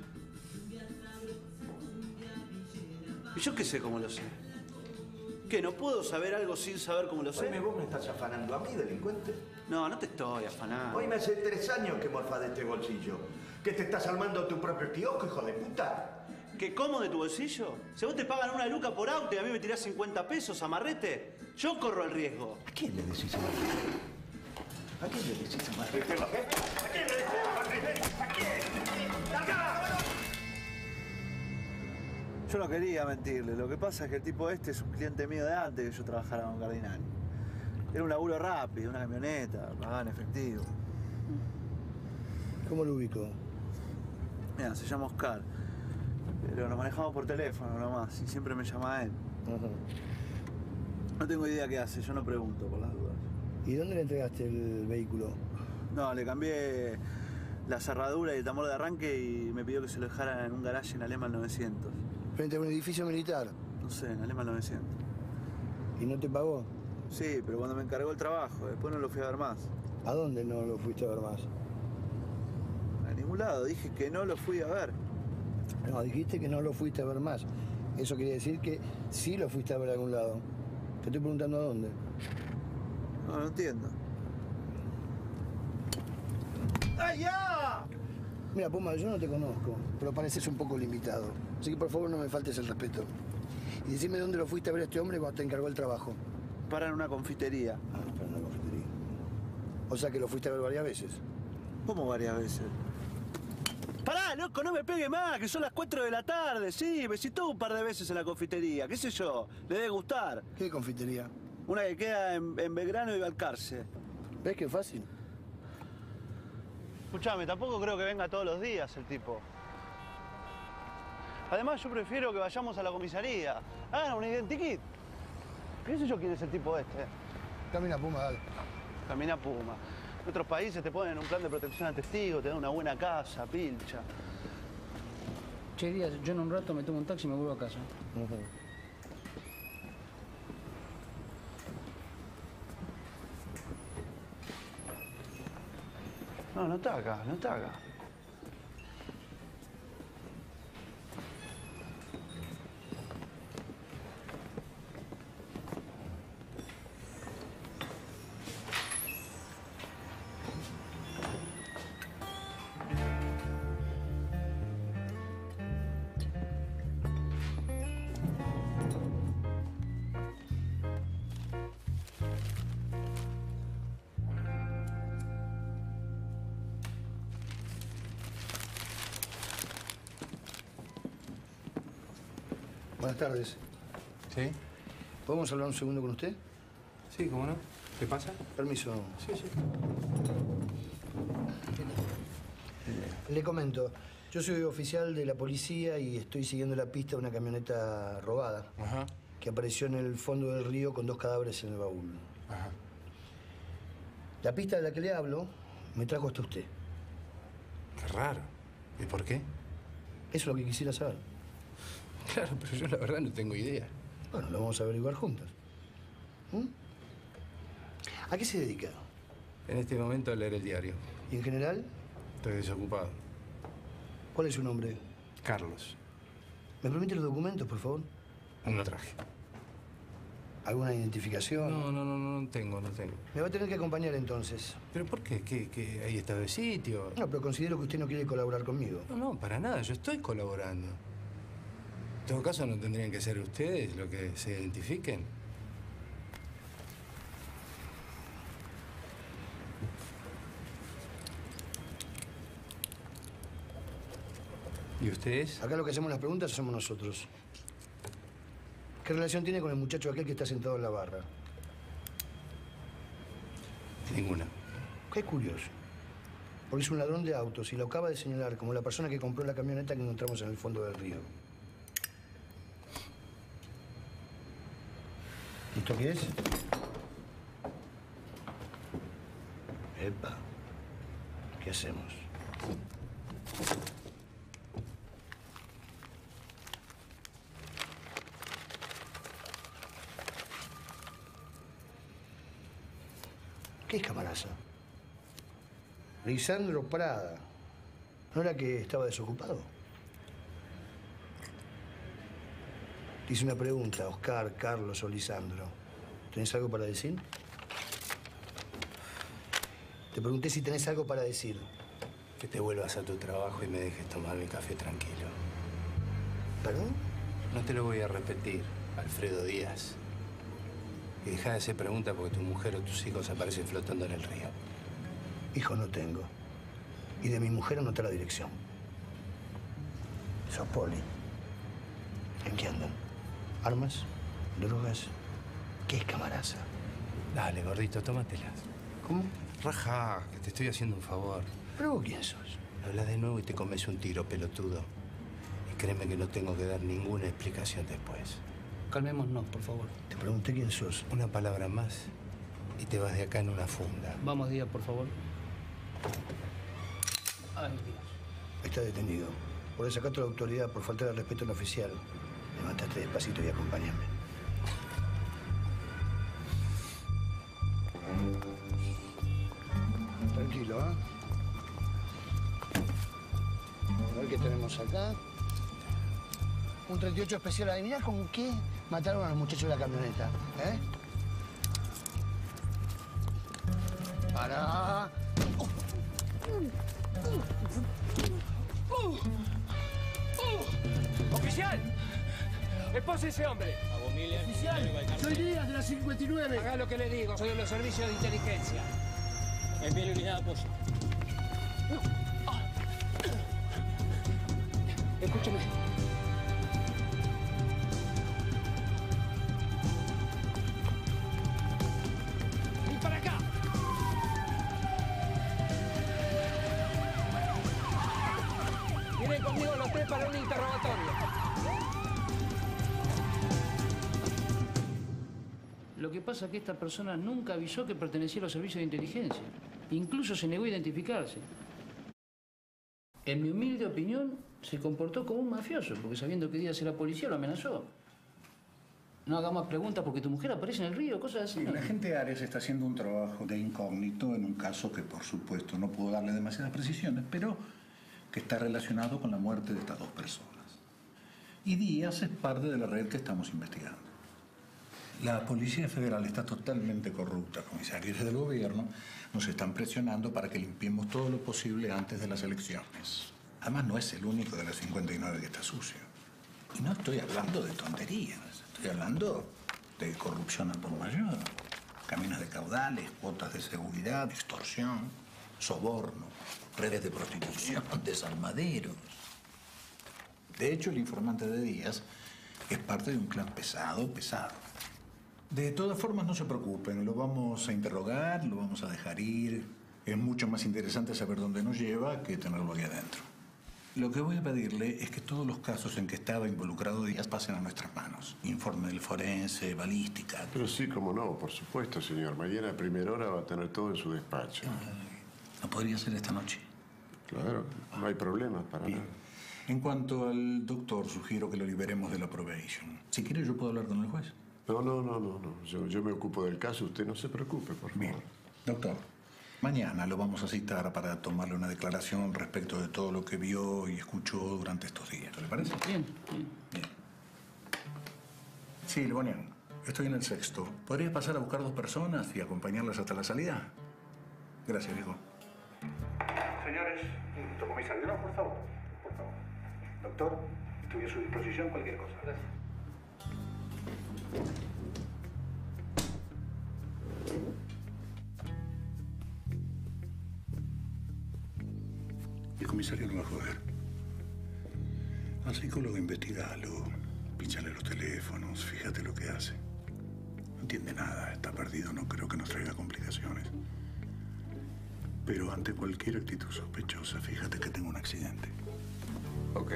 ¿Y yo qué sé cómo lo sé? ¿Qué, no puedo saber algo sin saber cómo lo sé? Oíme, vos me estás afanando a mí, delincuente. No te estoy afanando. Hoy me hace 3 años que morfás de este bolsillo. ¿Que te estás armando tu propio kiosco, hijo de puta? ¿Qué como de tu bolsillo? Si vos te pagan 1 luca por auto y a mí me tirás 50 pesos, amarrete, yo corro el riesgo. ¿A quién le decís amarrete? ¿A quién le decís amarrete? ¿A quién le decís amarrete? ¿A quién? ¡Larga! Yo no quería mentirle. Lo que pasa es que el tipo este es un cliente mío de antes que yo trabajara con Cardinali. Era un laburo rápido, una camioneta, pagaba en efectivo. ¿Cómo lo ubico? Mira, se llama Oscar. Pero nos manejamos por teléfono nomás y siempre me llama a él. No tengo idea qué hace, yo no pregunto por las dudas. ¿Y dónde le entregaste el vehículo? No, le cambié la cerradura y el tambor de arranque y me pidió que se lo dejara en un garaje en Alemán 900. ¿Frente a un edificio militar? No sé, en Alemán 900. ¿Y no te pagó? Sí, pero cuando me encargó el trabajo, después no lo fui a ver más. ¿A dónde no lo fuiste a ver más? A ningún lado, dije que no lo fui a ver. No, dijiste que no lo fuiste a ver más. Eso quiere decir que sí lo fuiste a ver a algún lado. Te estoy preguntando a dónde. No entiendo. ¡Ay, ya! Mira, Puma, yo no te conozco, pero pareces un poco limitado. Así que por favor no me faltes el respeto. Y decime dónde lo fuiste a ver a este hombre cuando te encargó el trabajo. Para en una confitería. Ah, para en una confitería. O sea que lo fuiste a ver varias veces. ¿Cómo varias veces? Pará, loco, no me pegue más, que son las 4 de la tarde. Sí, me citó un par de veces en la confitería. ¿Qué sé yo? Le debe gustar. ¿Qué confitería? Una que queda en Belgrano y Balcarce. ¿Ves qué fácil? Escuchame, tampoco creo que venga todos los días el tipo. Además, yo prefiero que vayamos a la comisaría. Hagan un identikit. ¿Qué sé yo quién es el tipo este? Camina Puma, dale. Camina Puma. En otros países te ponen un plan de protección a testigos, te dan una buena casa, pilcha. Che, Díaz, yo en un rato me tomo un taxi y me vuelvo a casa. No, no está acá, no está acá. Buenas tardes. ¿Sí? ¿Podemos hablar un segundo con usted? Sí, ¿cómo no? ¿Qué pasa? Permiso. Sí, sí. Le comento. Yo soy oficial de la policía y estoy siguiendo la pista de una camioneta robada. Ajá. Que apareció en el fondo del río con 2 cadáveres en el baúl. Ajá. La pista de la que le hablo me trajo hasta usted. Qué raro. ¿Y por qué? Eso es lo que quisiera saber. Claro, pero yo la verdad no tengo idea. Bueno, lo vamos a averiguar juntos. ¿A qué se dedica? En este momento a leer el diario. ¿Y en general? Estoy desocupado. ¿Cuál es su nombre? Carlos. ¿Me permite los documentos, por favor? No traje. ¿Alguna identificación? No tengo. Me va a tener que acompañar entonces. ¿Pero por qué? ¿Qué hay estado de sitio? No, pero considero que usted no quiere colaborar conmigo. No, para nada. Yo estoy colaborando. En todo caso, ¿no tendrían que ser ustedes los que se identifiquen? ¿Y ustedes? Acá lo que hacemos las preguntas somos nosotros. ¿Qué relación tiene con el muchacho aquel que está sentado en la barra? Ninguna. Qué curioso. Porque es un ladrón de autos y lo acaba de señalar como la persona que compró la camioneta que encontramos en el fondo del río. ¿Y esto qué es? Epa. ¿Qué hacemos? ¿Qué es Camaraza? Lisandro Prada. ¿No era que estaba desocupado? Te hice una pregunta, Oscar, Carlos o Lisandro. ¿Tenés algo para decir? Te pregunté si tenés algo para decir. Que te vuelvas a tu trabajo y me dejes tomar mi café tranquilo. ¿Perdón? No te lo voy a repetir, Alfredo Díaz. Y deja de hacer preguntas porque tu mujer o tus hijos aparecen flotando en el río. Hijo no tengo. Y de mi mujer anota la dirección. Sos poli. ¿En qué andan? ¿Armas? ¿Drogas? ¿Qué es Camaraza? Dale, gordito, tómatelas. ¿Cómo? Rajá, que te estoy haciendo un favor. ¿Pero vos quién sos? Hablas de nuevo y te comes un tiro, pelotudo. Y créeme que no tengo que dar ninguna explicación después. Calmémonos, por favor. Te pregunté quién sos. Una palabra más y te vas de acá en una funda. Vamos, Díaz, por favor. Ay, Dios. Está detenido. Por desacato de la autoridad, por faltar al respeto al oficial. Levantate despacito y acompáñame. Tranquilo, ¿eh? A ver qué tenemos acá. Un 38 especial. Adivinás con qué mataron a los muchachos de la camioneta, ¿eh? ¡Para! ¡Oficial! ¡Esposa ese hombre! ¡Oficial! ¡Soy Díaz de la 59! Haga lo que le digo, soy de los servicios de inteligencia. Envíe la unidad de apoyo. No. Escúcheme. ¡Y para acá! Vienen conmigo los tres para un interrogatorio. Lo que pasa es que esta persona nunca avisó que pertenecía a los servicios de inteligencia. Incluso se negó a identificarse. En mi humilde opinión, se comportó como un mafioso, porque sabiendo que Díaz era policía, lo amenazó. No hagas más preguntas porque tu mujer aparece en el río, cosas así. Sí, la agente Arias está haciendo un trabajo de incógnito en un caso que, por supuesto, no puedo darle demasiadas precisiones, pero que está relacionado con la muerte de estas dos personas. Y Díaz es parte de la red que estamos investigando. La Policía Federal está totalmente corrupta, comisario. Desde el gobierno nos están presionando para que limpiemos todo lo posible antes de las elecciones. Además, no es el único de los 59 que está sucio. Y no estoy hablando de tonterías. Estoy hablando de corrupción al por mayor. Caminos de caudales, cuotas de seguridad, extorsión, soborno, redes de prostitución, desarmaderos. De hecho, el informante de Díaz es parte de un clan pesado. De todas formas, no se preocupen. Lo vamos a interrogar, lo vamos a dejar ir. Es mucho más interesante saber dónde nos lleva que tenerlo aquí adentro. Lo que voy a pedirle es que todos los casos en que estaba involucrado Díaz pasen a nuestras manos. Informe del forense, balística. Pero sí, cómo no, por supuesto, señor. Mañana a primera hora va a tener todo en su despacho. ¿No podría ser esta noche? Claro, no hay problema para nada. En cuanto al doctor, sugiero que lo liberemos de la probation. Si quiere, yo puedo hablar con el juez. No. Yo me ocupo del caso. Usted no se preocupe, por favor. Bien. Doctor, mañana lo vamos a citar para tomarle una declaración respecto de todo lo que vio y escuchó durante estos días. ¿Le parece? Bien. Sí, Lebonian, estoy en el sexto. ¿Podría pasar a buscar 2 personas y acompañarlas hasta la salida? Gracias, viejo. Señores, comisario, no, por favor. Doctor, estoy a su disposición, cualquier cosa. Gracias. El comisario no va a joder. Al psicólogo investigalo, píchale los teléfonos, fíjate lo que hace. No entiende nada, está perdido, no creo que nos traiga complicaciones. Pero ante cualquier actitud sospechosa, fíjate que tengo un accidente. Ok.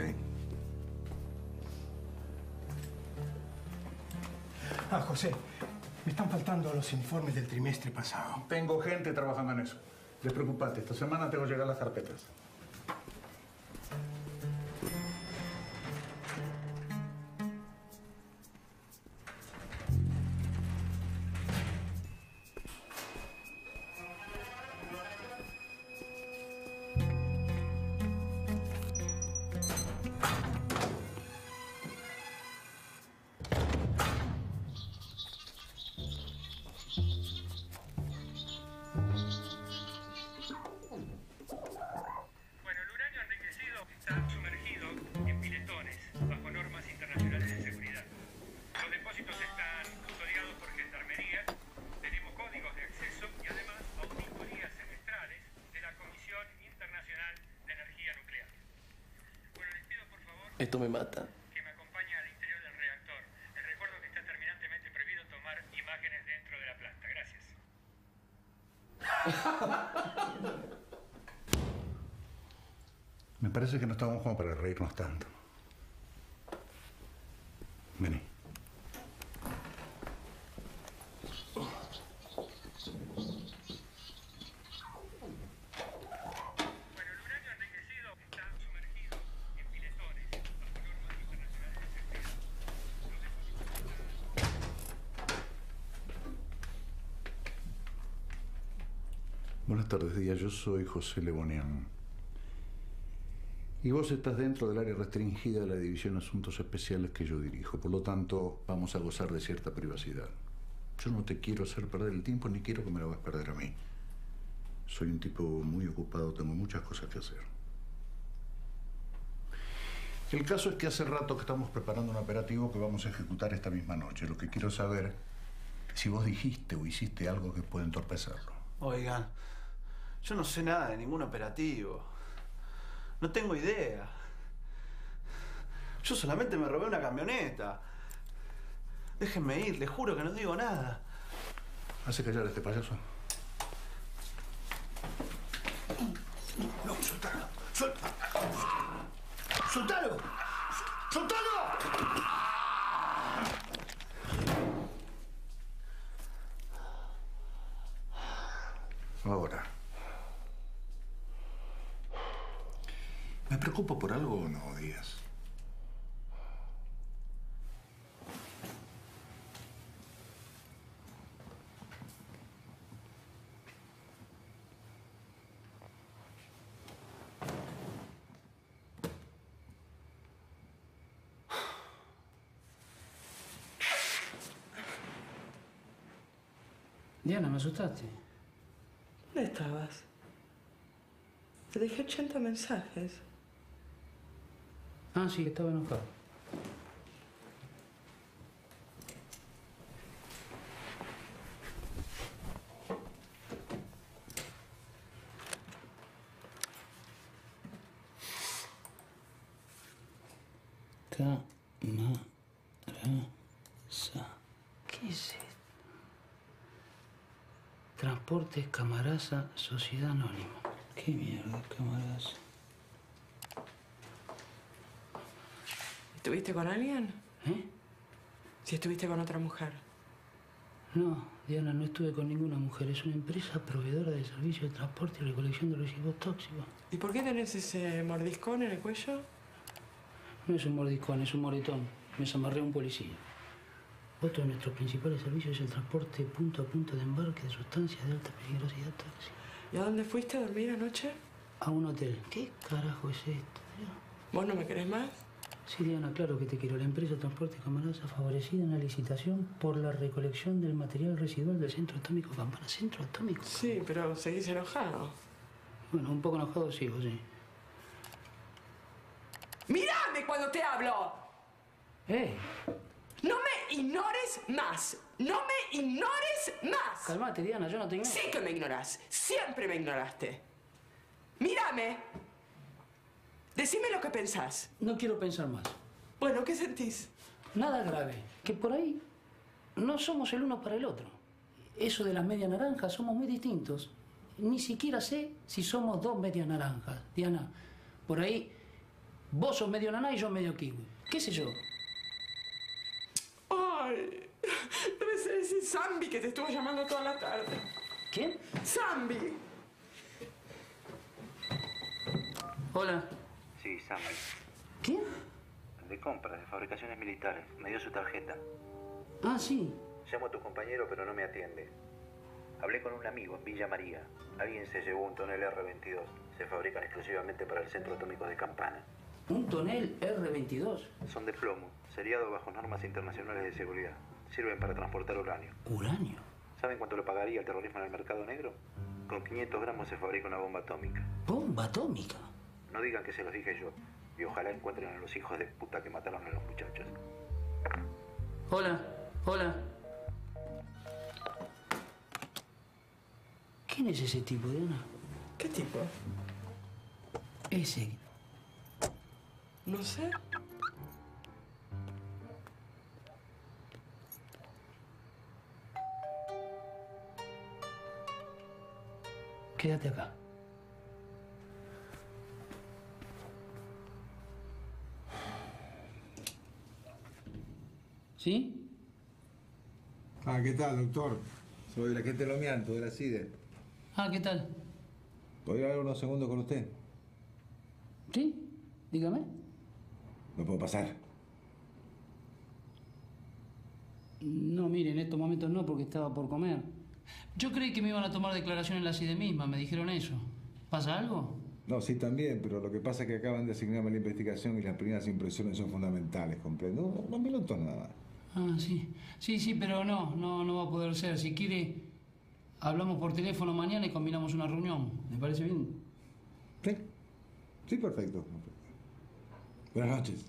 José, me están faltando los informes del trimestre pasado. Tengo gente trabajando en eso. Despreocupate, esta semana tengo que llegar las carpetas. Esto me mata. Que me acompañe al interior del reactor. Les recuerdo que está terminantemente prohibido tomar imágenes dentro de la planta. Gracias. Me parece que no estamos como para reírnos tanto. Vení. Buenas tardes, Díaz. Yo soy José Lebonian. Y vos estás dentro del área restringida de la División de Asuntos Especiales que yo dirijo. Por lo tanto, vamos a gozar de cierta privacidad. Yo no te quiero hacer perder el tiempo ni quiero que me lo hagas perder a mí. Soy un tipo muy ocupado, tengo muchas cosas que hacer. El caso es que hace rato que estamos preparando un operativo que vamos a ejecutar esta misma noche. Lo que quiero saber es si vos dijiste o hiciste algo que puede entorpecerlo. Oiga, Yo no sé nada de ningún operativo. No tengo idea. Yo solamente me robé una camioneta. Déjenme ir, les juro que no digo nada. Hace callar a este payaso. No, soltalo. ¡Soltalo! ¡Soltalo! Ahora. ¿Me preocupo por algo o no, Díaz? Diana, me asustaste. ¿Dónde estabas? Te dejé 80 mensajes. Ah, sí, estaba enojado. Camarasa. ¿Qué es esto? Transportes Camarasa, Sociedad Anónima. ¿Qué mierda, Camarasa? ¿Estuviste con alguien? ¿Eh? Si estuviste con otra mujer. No, Diana, no estuve con ninguna mujer. Es una empresa proveedora de servicios de transporte y recolección de residuos tóxicos. ¿Y por qué tenés ese mordiscón en el cuello? No es un mordiscón, es un moretón. Me zamarré a un policía. Otro de nuestros principales servicios es el transporte punto a punto de embarque de sustancias de alta peligrosidad tóxica. ¿Y a dónde fuiste a dormir anoche? A un hotel. ¿Qué carajo es esto? ¿Vos no me querés más? Sí, Diana, claro que te quiero. La empresa Transporte Camarasa favorecida en la licitación por la recolección del material residual del Centro Atómico Campana. ¿Centro Atómico? Sí, pero seguís enojado. Bueno, un poco enojado sigo, sí. ¡Mírame cuando te hablo! No me ignores más. ¡No me ignores más! Calmate, Diana, yo no te ignoro. Sí que me ignorás. Siempre me ignoraste. ¡Mírame! Decime lo que pensás. No quiero pensar más. Bueno, ¿qué sentís? Nada grave. Que por ahí no somos el uno para el otro. Eso de las medias naranjas, somos muy distintos. Ni siquiera sé si somos dos medias naranjas. Diana, por ahí vos sos medio naná y yo medio kiwi. ¿Qué sé yo? Ay, debe ser ese Zambi que te estuvo llamando toda la tarde. ¿Quién? Zambi. Hola. Sí, Zambi. ¿Quién? De compras, de fabricaciones militares. Me dio su tarjeta. Ah, sí. Llamo a tu compañero, pero no me atiende. Hablé con un amigo en Villa María. Alguien se llevó un tonel R-22. Se fabrican exclusivamente para el Centro Atómico de Campana. ¿Un tonel R-22? Son de plomo, seriado bajo normas internacionales de seguridad. Sirven para transportar uranio. ¿Uranio? ¿Saben cuánto le pagaría el terrorismo en el mercado negro? Con 500 gramos se fabrica una bomba atómica. ¿Bomba atómica? No digan que se los dije yo. Y ojalá encuentren a los hijos de puta que mataron a los muchachos. Hola, hola. ¿Quién es ese tipo, Diana? ¿Qué tipo? Ese. No sé. Quédate acá. ¿Sí? Ah, ¿qué tal, doctor? Soy el agente Lomianto, de la CIDE. Ah, ¿qué tal? ¿Podría hablar unos segundos con usted? ¿Sí? Dígame. ¿No puedo pasar? No, mire, en estos momentos no, porque estaba por comer. Yo creí que me iban a tomar declaración en la CIDE misma, me dijeron eso. ¿Pasa algo? No, sí, también, pero lo que pasa es que acaban de asignarme la investigación y las primeras impresiones son fundamentales, ¿comprendo? Unos minutos nada más. Ah, sí. Sí, pero no va a poder ser. Si quiere, hablamos por teléfono mañana y combinamos una reunión. ¿Me parece bien? Sí. Sí, perfecto. Buenas noches.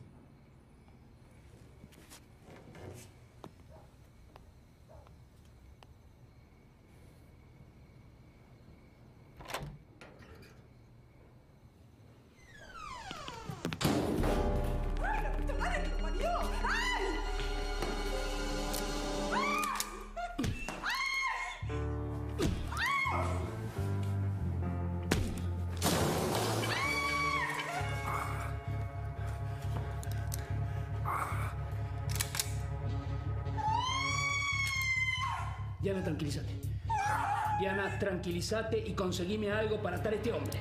Diana, tranquilízate. Diana, tranquilízate y conseguime algo para atar a este hombre.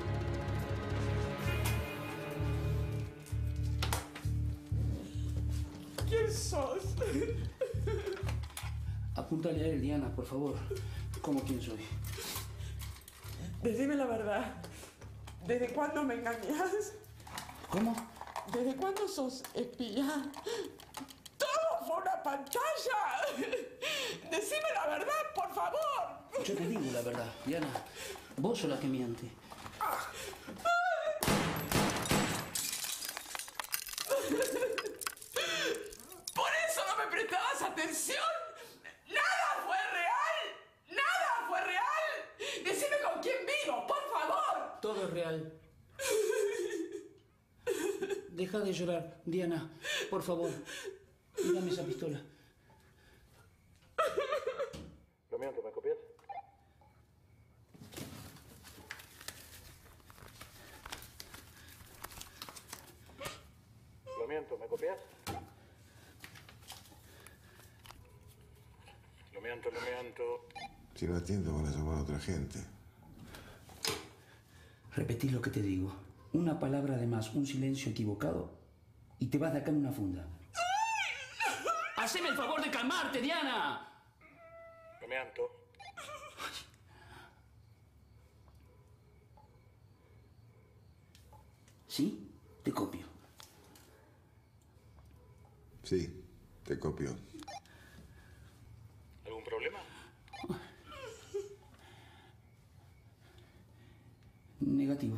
¿Quién sos? Apúntale a él, Diana, por favor. ¿Cómo quién soy? Decime la verdad. ¿Desde cuándo me engañas? ¿Cómo? ¿Desde cuándo sos espía? ¡Todo fue una pantalla! Decime la verdad, por favor. Yo te digo la verdad, Diana. Vos sos la que miente. ¿Por eso no me prestabas atención? ¡Nada fue real! ¡Nada fue real! Decime con quién vivo, por favor. Todo es real. Deja de llorar, Diana, por favor. Y dame esa pistola. Lo miento, ¿me copias? Lo miento, ¿me copias? Lo miento, lo miento. Si no atiendo, van a llamar a otra gente. Repetí lo que te digo. Una palabra de más, un silencio equivocado y te vas de acá en una funda. ¡Haceme el favor de calmarte, Diana! Lo miento. ¿Sí? Te copio. Sí, te copio. ¿Algún problema? Negativo.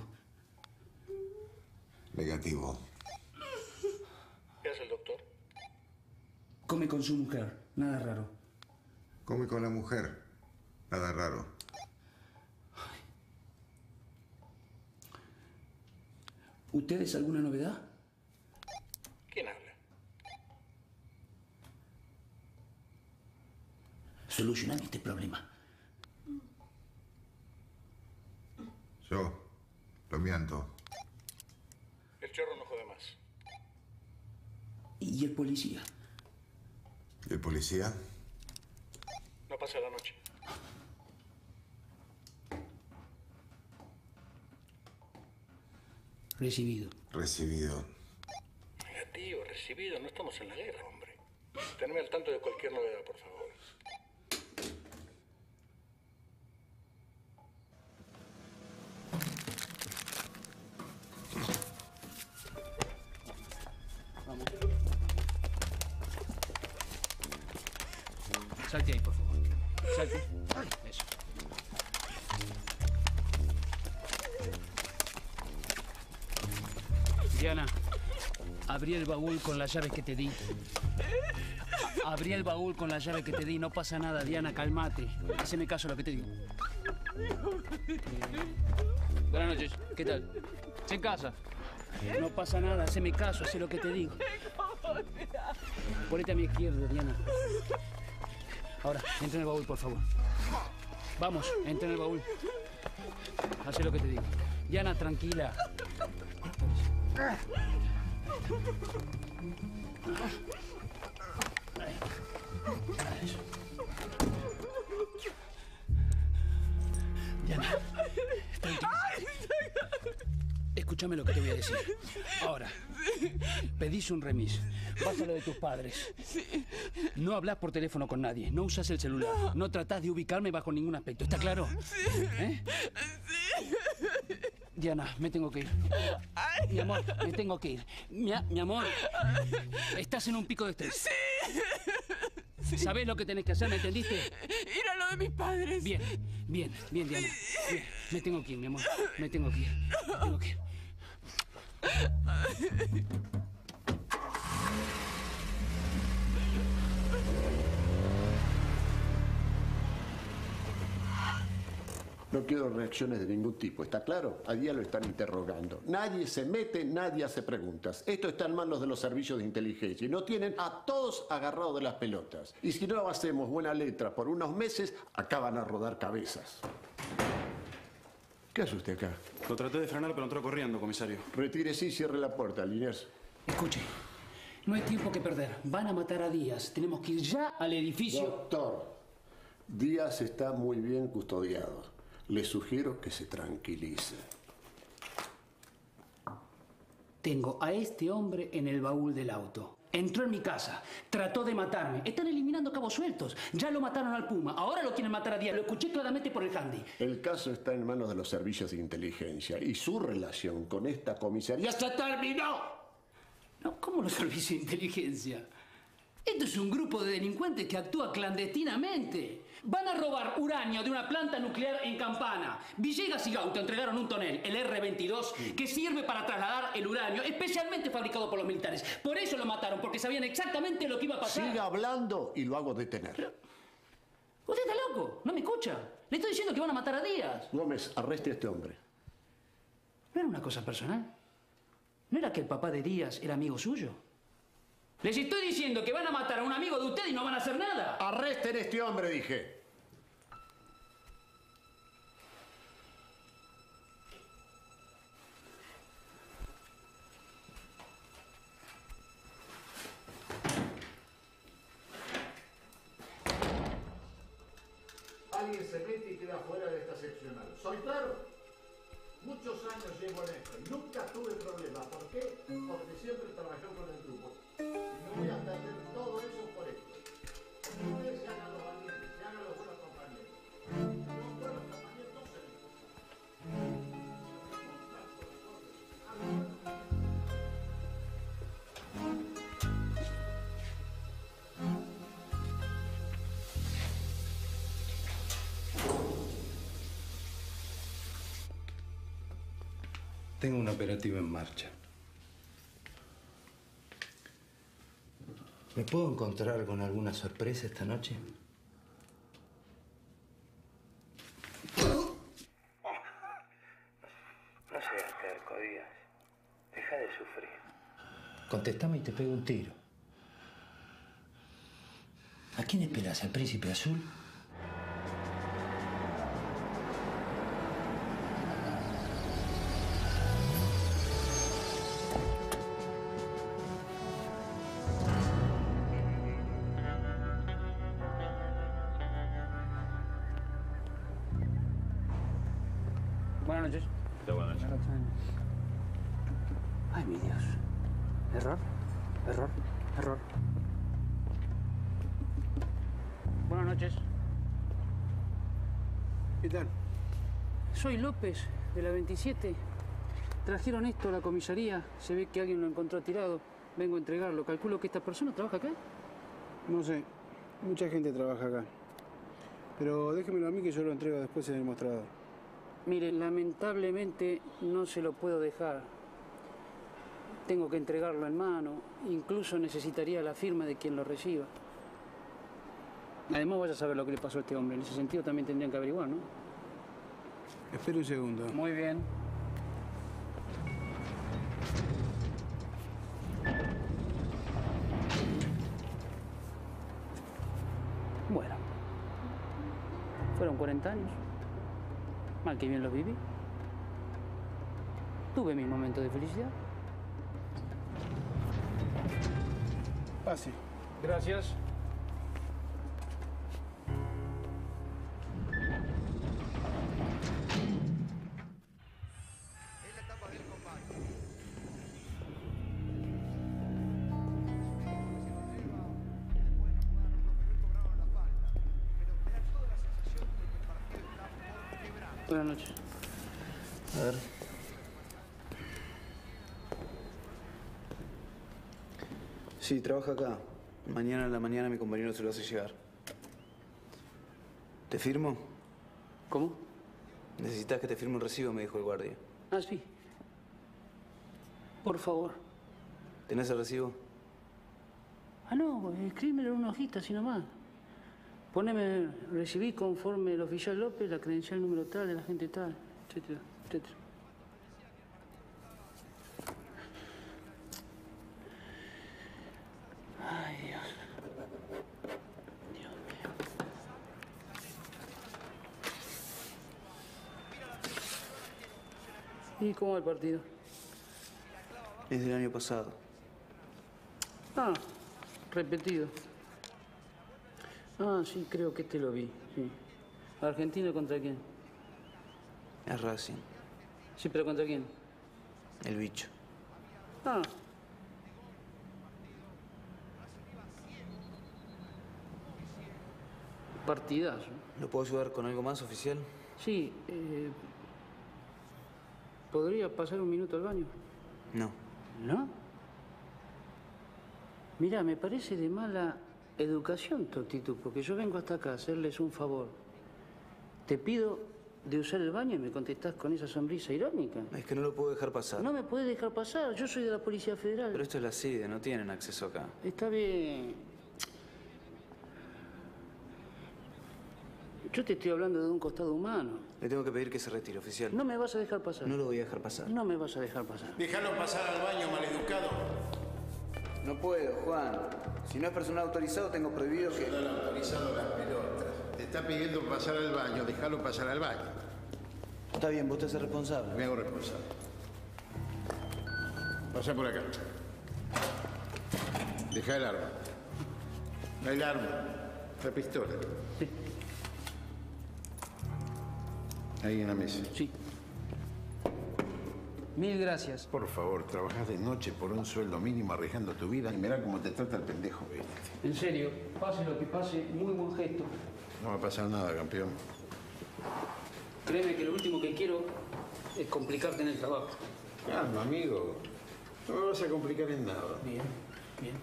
Negativo. ¿Qué hace el doctor? Come con su mujer, nada raro. Come con la mujer, nada raro. ¿Ustedes alguna novedad? ¿Quién habla? Solucioname este problema. Yo, lo miento. El chorro no jode más. ¿Y el policía? ¿El policía? No pasa la noche. Recibido. Recibido. Negativo, recibido. No estamos en la guerra, hombre. Tenme al tanto de cualquier novedad, por favor. Salte ahí, por favor. Salte. Eso. Diana, abrí el baúl con las llaves que te di. Abrí el baúl con las llaves que te di. No pasa nada, Diana, cálmate. Haceme caso a lo que te digo. Buenas noches. ¿Qué tal? ¿Se en casa? No pasa nada, haceme caso, haz lo que te digo. Ponete a mi izquierda, Diana. Ahora, entra en el baúl, por favor. Vamos, entra en el baúl. Haz lo que te digo. Diana, tranquila. Diana, tranquila. Escúchame lo que te voy a decir. Ahora, pedís un remis. Vas a lo de tus padres. No hablas por teléfono con nadie. No usas el celular. No tratás de ubicarme bajo ningún aspecto. ¿Está claro? ¿Eh? Diana, me tengo que ir. Mi amor, me tengo que ir. Mi amor, estás en un pico de estrés. Sí. ¿Sabés lo que tenés que hacer? ¿Me entendiste? Ir a lo de mis padres. Bien, Diana. Bien. Me tengo que ir, mi amor. Me tengo que ir. No quiero reacciones de ningún tipo, ¿está claro? A día lo están interrogando. Nadie se mete, nadie hace preguntas. Esto está en manos de los servicios de inteligencia y no tienen a todos agarrados de las pelotas. Y si no hacemos buena letra por unos meses, acá van a rodar cabezas. ¿Qué hace usted acá? Lo traté de frenar, pero entró corriendo, comisario. Retírese y cierre la puerta, Liniers. Escuche, no hay tiempo que perder. Van a matar a Díaz. Tenemos que ir ya al edificio. Doctor, Díaz está muy bien custodiado. Le sugiero que se tranquilice. Tengo a este hombre en el baúl del auto. Entró en mi casa, trató de matarme. Están eliminando cabos sueltos. Ya lo mataron al Puma, ahora lo quieren matar a Díaz. Lo escuché claramente por el handy. El caso está en manos de los servicios de inteligencia y su relación con esta comisaría se terminó. No, ¿cómo los servicios de inteligencia? Esto es un grupo de delincuentes que actúa clandestinamente. Van a robar uranio de una planta nuclear en Campana. Villegas y Gauto entregaron un tonel, el R-22, que sirve para trasladar el uranio, especialmente fabricado por los militares. Por eso lo mataron, porque sabían exactamente lo que iba a pasar. Siga hablando y lo hago detener. Pero, ¿usted está loco? ¿No me escucha? Le estoy diciendo que van a matar a Díaz. Gómez, arreste a este hombre. ¿No era una cosa personal? ¿No era que el papá de Díaz era amigo suyo? Les estoy diciendo que van a matar a un amigo de usted y no van a hacer nada. Arresten a este hombre, dije. Alguien se mete y queda fuera de esta seccional. ¿Soy claro? Muchos años llevo en esto y nunca tuve problemas. ¿Por qué? Porque siempre trabajé con el grupo. Y no voy a perder todo eso por esto. Porque ustedes se hagan los valientes, se hagan los buenos compañeros. Los buenos compañeros no se Tengo un operativo en marcha. ¿Me puedo encontrar con alguna sorpresa esta noche? No seas terco, Díaz. Deja de sufrir. Contestame y te pego un tiro. ¿A quién esperás? ¿Al Príncipe Azul? Buenas noches. Buenas noches. Ay, mi Dios. Error, error, error. Buenas noches. ¿Qué tal? Soy López, de la 27. Trajeron esto a la comisaría. Se ve que alguien lo encontró tirado. Vengo a entregarlo. Calculo que esta persona trabaja acá. No sé. Mucha gente trabaja acá. Pero déjemelo a mí que yo lo entrego después en el mostrador. Mire, lamentablemente no se lo puedo dejar. Tengo que entregarlo en mano. Incluso necesitaría la firma de quien lo reciba. Además, vaya a saber lo que le pasó a este hombre. En ese sentido también tendrían que averiguar, ¿no? Espere un segundo. Muy bien. Bueno. Fueron 40 años. Mal que bien los viví. Tuve mis momentos de felicidad. Pase. Gracias. Buenas noches. A ver. Sí, trabaja acá. Mañana en la mañana mi compañero se lo hace llegar. ¿Te firmo? ¿Cómo? Necesitas que te firme un recibo, me dijo el guardia. Ah, sí. Por favor. ¿Tenés el recibo? Ah, no, escríbemelo en una hojita, así nomás. Poneme, recibí conforme el oficial López la credencial número tal de la gente tal, etcétera, etcétera. Ay, Dios. Dios mío. ¿Y cómo va el partido? Es del año pasado. Ah, repetido. Ah, sí, creo que lo vi, sí. ¿Argentina contra quién? Es Racing. Sí, pero ¿contra quién? El bicho. Ah. Partidazo. ¿Lo puedo ayudar con algo más, oficial? Sí, ¿podría pasar un minuto al baño? No. ¿No? Mira, me parece de mala educación tu actitud, porque yo vengo hasta acá a hacerles un favor. Te pido de usar el baño y me contestás con esa sonrisa irónica. Es que no lo puedo dejar pasar. No me puedes dejar pasar, yo soy de la Policía Federal. Pero esto es la CIDE, no tienen acceso acá. Está bien. Yo te estoy hablando de un costado humano. Le tengo que pedir que se retire, oficial. No me vas a dejar pasar. No lo voy a dejar pasar. No me vas a dejar pasar. Déjalo pasar al baño, maleducado. No puedo, Juan. Si no es personal autorizado, tengo prohibido que... Personal autorizado las pelotas. Te está pidiendo pasar al baño, déjalo pasar al baño. Está bien, vos te haces responsable. Me hago responsable. Pasa por acá. Deja el arma. El arma. La pistola. Sí. Ahí en la mesa. Sí. Mil gracias. Por favor, trabajás de noche por un sueldo mínimo arriesgando tu vida y mirá cómo te trata el pendejo. En serio, pase lo que pase, muy buen gesto. No va a pasar nada, campeón. Créeme que lo último que quiero es complicarte en el trabajo. Calma, amigo. No me vas a complicar en nada. Bien, bien.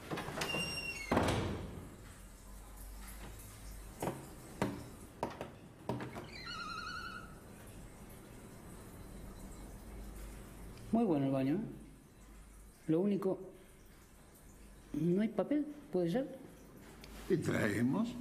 Muy bueno el baño, ¿eh? Lo único... ¿No hay papel? ¿Puede ser? ¿Qué traemos?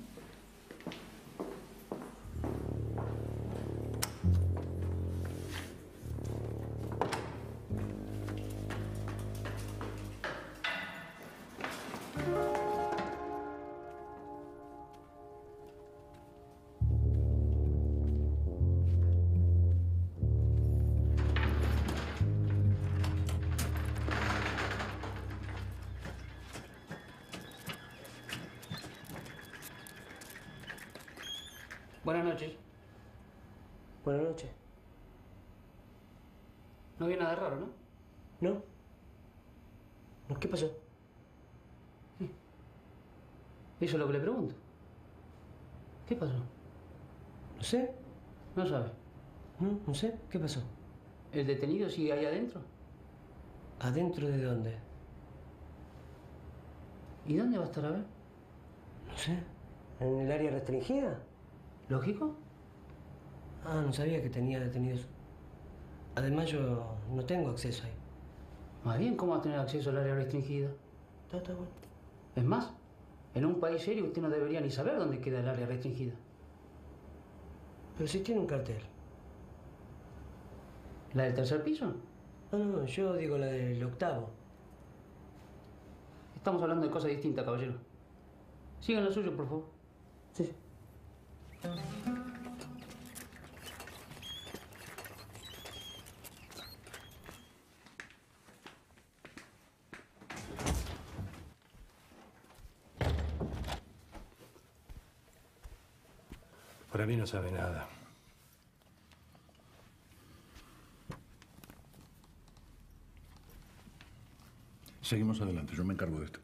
Buenas noches. Buenas noches. No había nada raro, ¿no? ¿No? ¿Qué pasó? Eso es lo que le pregunto. ¿Qué pasó? No sé. No sabe. No sé. ¿Qué pasó? ¿El detenido sigue ahí adentro? ¿Adentro de dónde? ¿Y dónde va a estar a ver? No sé. ¿En el área restringida? ¿Lógico? Ah, no sabía que tenía detenidos. Además, yo no tengo acceso ahí. Más bien, ¿cómo va a tener acceso al área restringida? Está bueno. Es más, en un país serio usted no debería ni saber dónde queda el área restringida. Pero si tiene un cartel. ¿La del tercer piso? No, yo digo la del octavo. Estamos hablando de cosas distintas, caballero. Sigan lo suyo, por favor. Sí. Para mí no sabe nada. Seguimos adelante, yo me encargo de esto.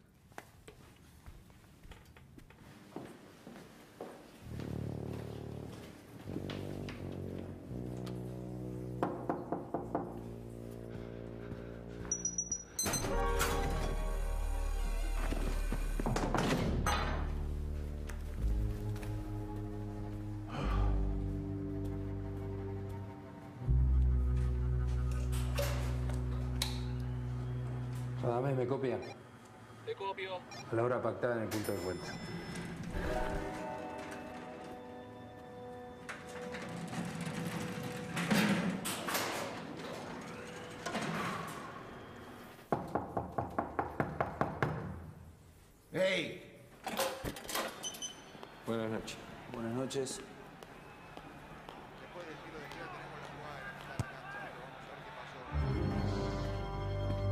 Radamés, ¿me copia? Te copio. A la hora pactada en el punto de vuelta. ¡Hey! Buenas noches. Buenas noches.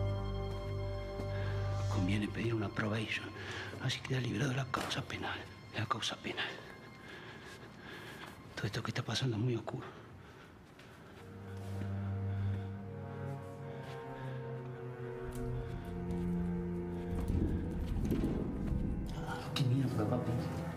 Conviene pedir una probation, así queda librado de la causa penal. la causa penal. Todo esto que está pasando es muy oscuro. ¿Qué mierda, papi?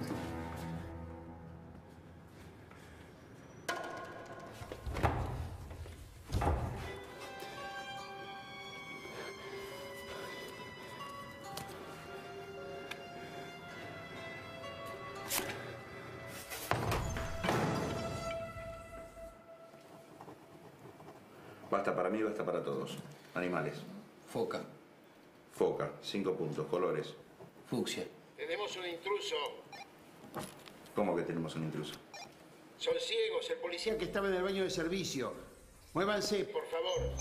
Basta para mí, basta para todos. Animales. Foca. Foca. 5 puntos. Colores. Fucsia. Tenemos un intruso. ¿Cómo que tenemos un intruso? Son ciegos. El policía Que estaba en el baño de servicio. Muévanse. por favor.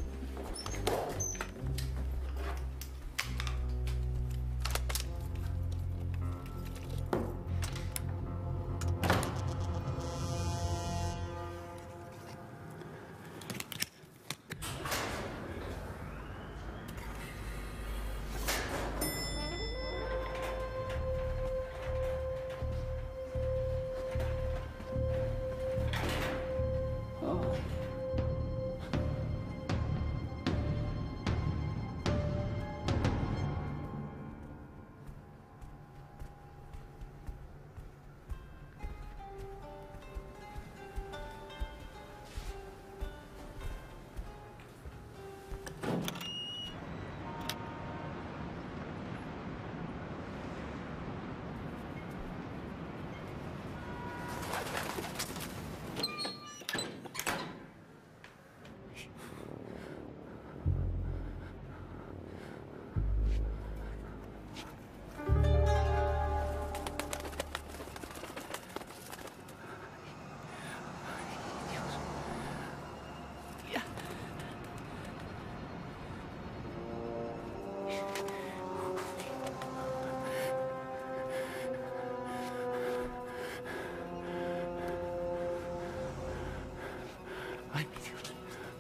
Ay, mi Dios.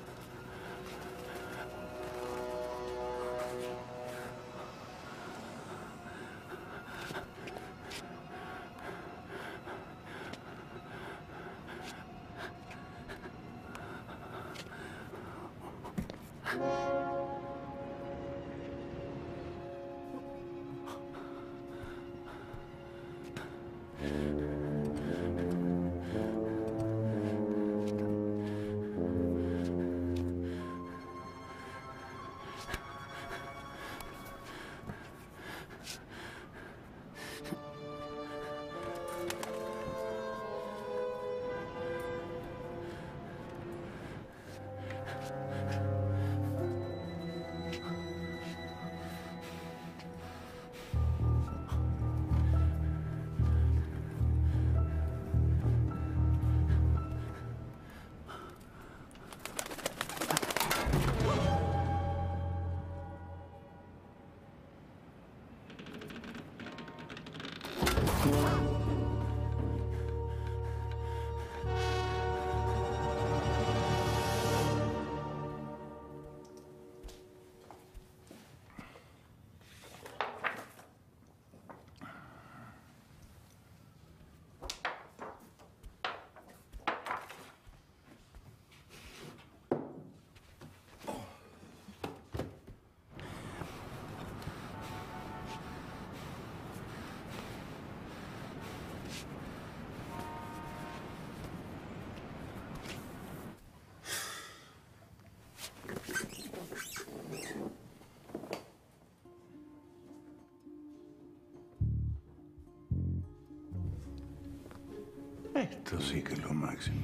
Esto sí que es lo máximo.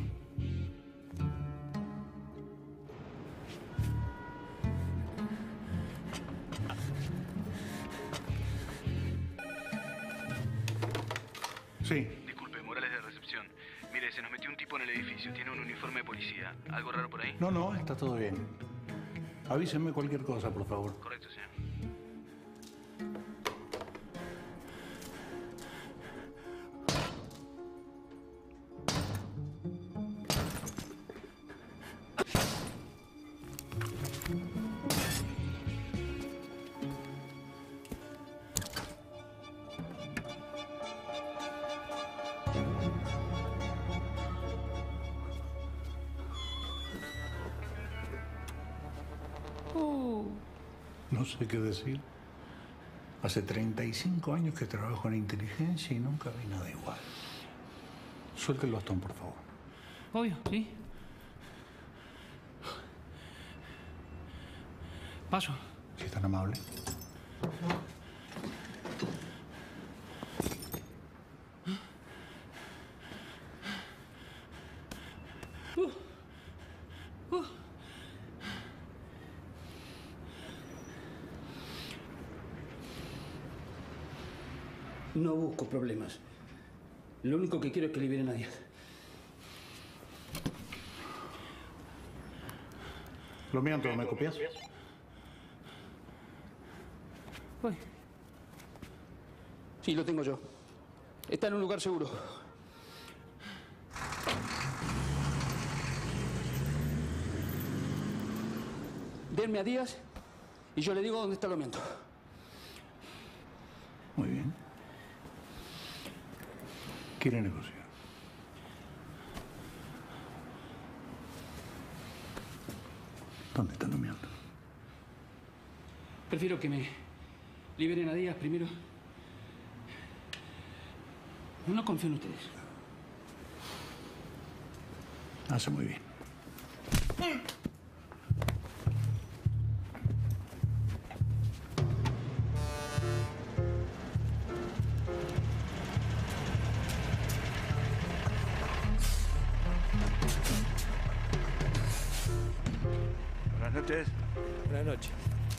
Sí. Disculpe, Morales de recepción. Mire, se nos metió un tipo en el edificio. Tiene un uniforme de policía. ¿Algo raro por ahí? No, está todo bien. Avísenme cualquier cosa, por favor. Correcto, señor. sé qué decir. Hace 35 años que trabajo en inteligencia y nunca vi nada igual. Suelte el bastón, por favor. Obvio, sí. Paso. Si es tan amable. No busco problemas. Lo único que quiero es que liberen a Díaz. Lo miento, ¿me copias? Uy. Sí, lo tengo yo. Está en un lugar seguro. Denme a Díaz y yo le digo dónde está el miento. Muy bien. Quiere negociar. ¿Dónde está Lomianto? Prefiero que me liberen a Díaz primero. No confío en ustedes. Hace muy bien. Buenas noches. Buenas noches.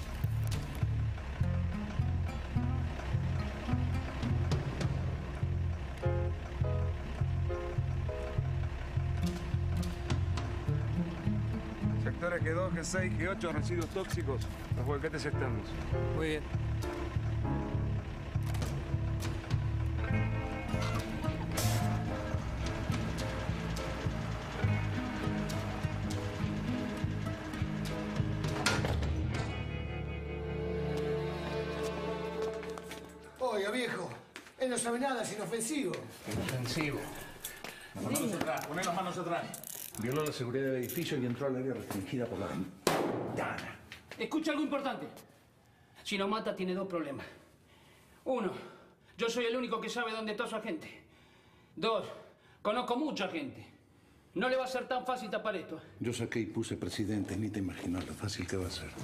Sectores G2, G6, G8, residuos tóxicos. Los volquetes externos. Muy bien. Oiga, viejo, él no sabe nada, es inofensivo. Inofensivo. Las manos atrás, poné las manos atrás. Violó la seguridad del edificio y entró al área restringida por la ventana. Escucha algo importante. Si lo mata, tiene dos problemas. Uno, yo soy el único que sabe dónde está su agente. Dos, conozco mucha gente. No le va a ser tan fácil tapar esto. Yo saqué y puse presidente, ni te imaginas lo fácil que va a ser.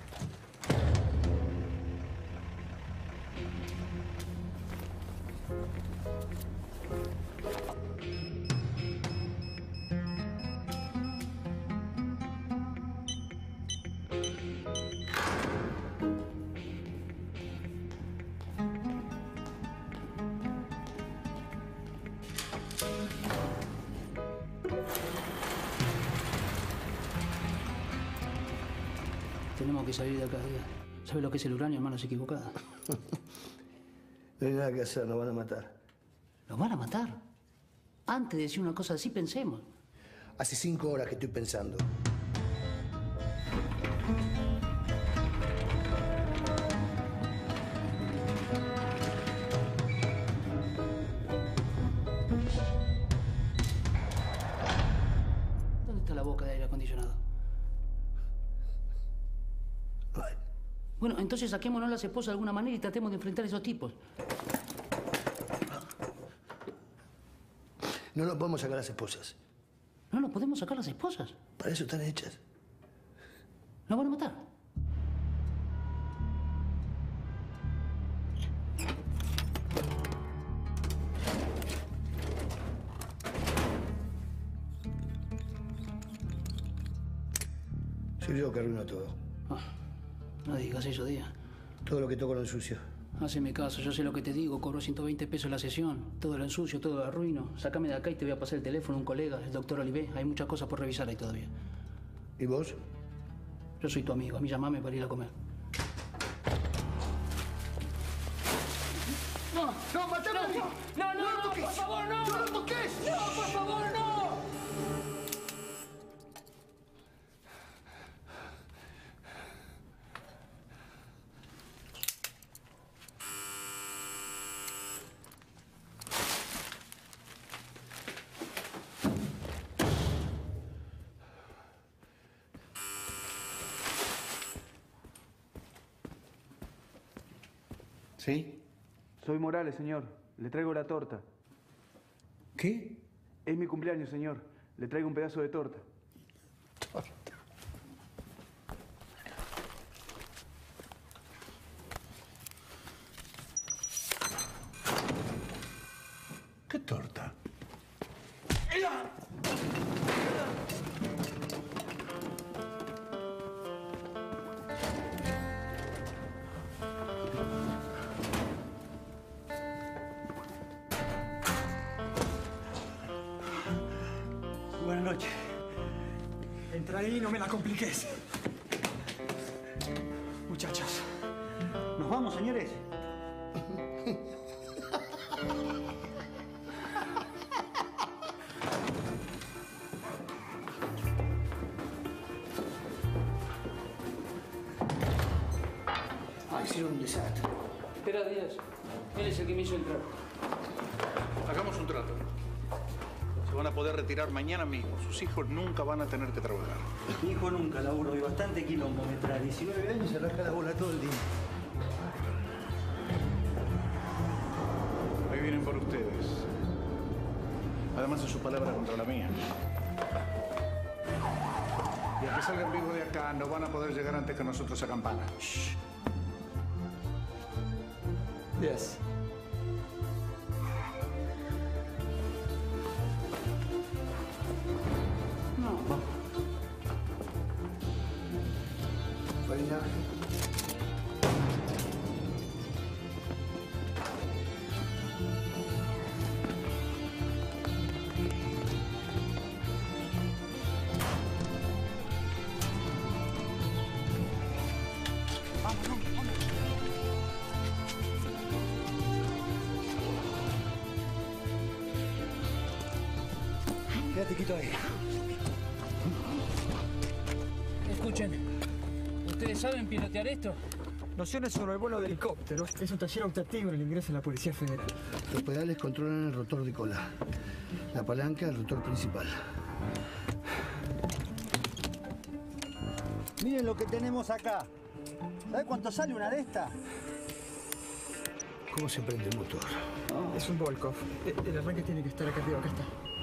Tenemos que salir de acá, Díaz. ¿Sabe lo que es el uranio en manos equivocadas? No hay nada que hacer, nos van a matar. ¿Nos van a matar? Antes de decir una cosa así, pensemos. Hace 5 horas que estoy pensando. ¿Dónde está la boca de aire acondicionado? Bueno, entonces saquémonos las esposas de alguna manera y tratemos de enfrentar a esos tipos. No nos podemos sacar las esposas. ¿No nos podemos sacar las esposas? Para eso están hechas. ¿Nos van a matar? Soy yo que arruino todo. No digas eso, Díaz. Todo lo que toco lo ensucio. Haceme caso, yo sé lo que te digo. Cobro 120 pesos la sesión. Todo lo ensucio, todo lo arruino. Sácame de acá y te voy a pasar el teléfono a un colega, el doctor Olivé. Hay muchas cosas por revisar ahí todavía. ¿Y vos? Yo soy tu amigo. A mí llamame para ir a comer. ¡No! ¡No, matame a mí! ¡No, no, no! ¡Por favor, no! ¡No lo toques! ¡No, por favor, no! ¿Sí? Soy Morales, señor. Le traigo la torta. ¿Qué? Es mi cumpleaños, señor. Le traigo un pedazo de torta. ¿Qué torta? Buenas noches. Entra ahí y no me la compliques. Muchachos. ¿Nos vamos, señores? Hicieron un desastre. Espera, Díaz. Él es el que me hizo entrar. Hagamos un trato. Se van a poder retirar mañana mismo. Sus hijos nunca van a tener que trabajar. Mi hijo nunca laburo y bastante quilombo me trae. 19 años se rasca la bola todo el día. Ahí vienen por ustedes. Además es su palabra contra la mía. Y al que salgan vivos de acá no van a poder llegar antes que nosotros a Campana. Shh. Yes. No. Farina. Quédate quieto ahí. Escuchen, ¿ustedes saben pilotear esto? Nociones sobre el vuelo de helicópteros. Es un taller optativo en el ingreso a la Policía Federal. Los pedales controlan el rotor de cola. La palanca, el rotor principal. Miren lo que tenemos acá. ¿Sabes cuánto sale una de estas? ¿Cómo se prende el motor? Es un Volkov. El arranque tiene que estar acá arriba. Acá está.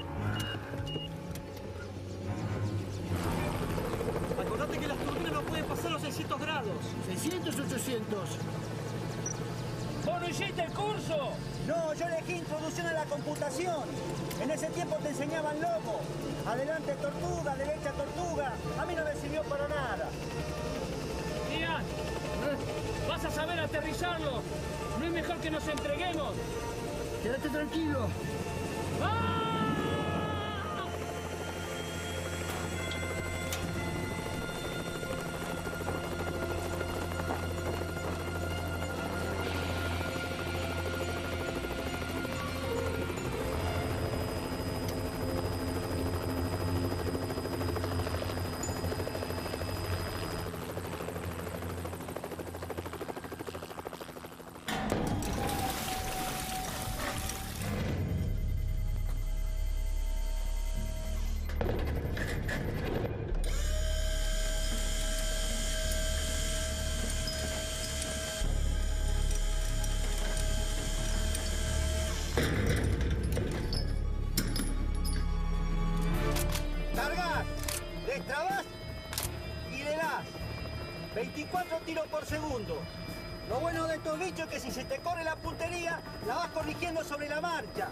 Acordate que las turbinas no pueden pasar los 600 grados. 600, 800. ¿Vos no hiciste el curso? No, yo elegí introducción a la computación. En ese tiempo te enseñaban loco. Adelante tortuga, derecha tortuga. A mí no me sirvió para nada. Ian, vas a saber aterrizarlo. ¿No es mejor que nos entreguemos? Quédate tranquilo. ¡Ah! Cargas, destrabas y le das 24 tiros por segundo. Lo bueno de estos bichos es que si se te corre la puntería, la vas corrigiendo sobre la marcha.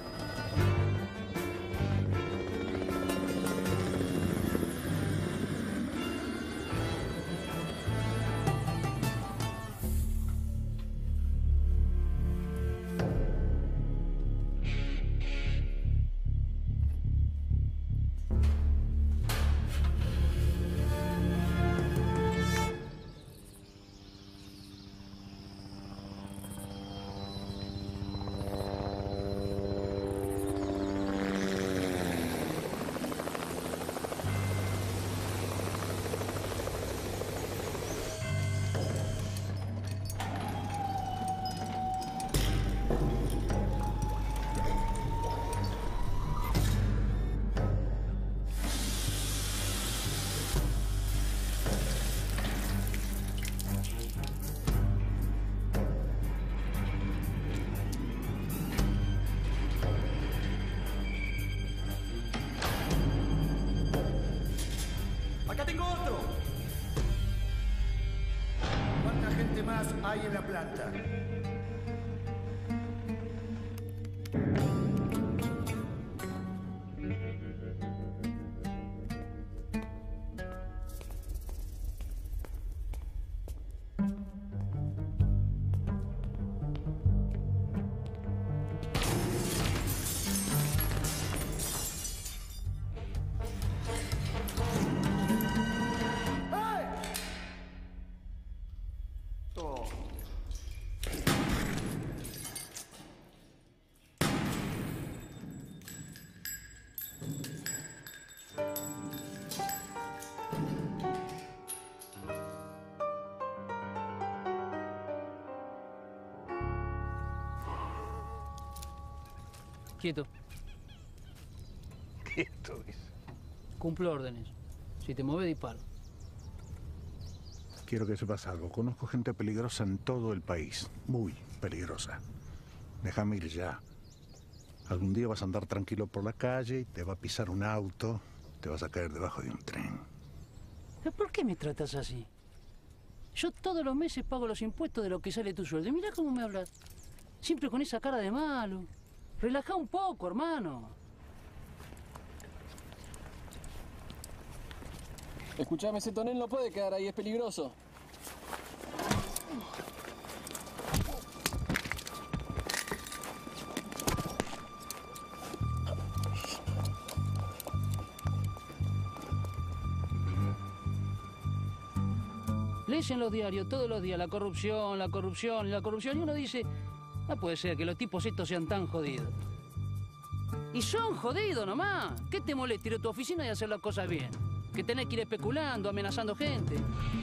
planta. Quieto. Quieto, dice. Cumplo órdenes. Si te mueves, disparo. Quiero que sepas algo. Conozco gente peligrosa en todo el país. Muy peligrosa. Déjame ir ya. Algún día vas a andar tranquilo por la calle y te va a pisar un auto. Te vas a caer debajo de un tren. ¿Pero por qué me tratas así? Yo todos los meses pago los impuestos de lo que sale tu sueldo. Y mirá cómo me hablas. Siempre con esa cara de malo. Relajá un poco, hermano. Escuchame, ese tonel no puede quedar ahí, es peligroso. Lees en los diarios todos los días la corrupción, la corrupción y la corrupción. Y uno dice, no puede ser que los tipos estos sean tan jodidos. Y son jodidos nomás. ¿Qué te molesta ir a tu oficina y hacer las cosas bien? Que tenés que ir especulando, amenazando gente.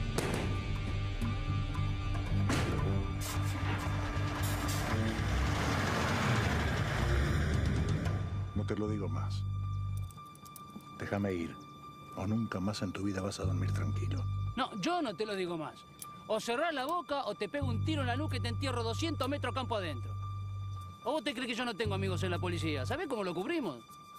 No te lo digo más. Déjame ir, o nunca más en tu vida vas a dormir tranquilo. No, yo no te lo digo más. O cerrás la boca o te pego un tiro en la nuca y te entierro 200 metros campo adentro. ¿O vos te crees que yo no tengo amigos en la policía? ¿Sabés cómo lo cubrimos?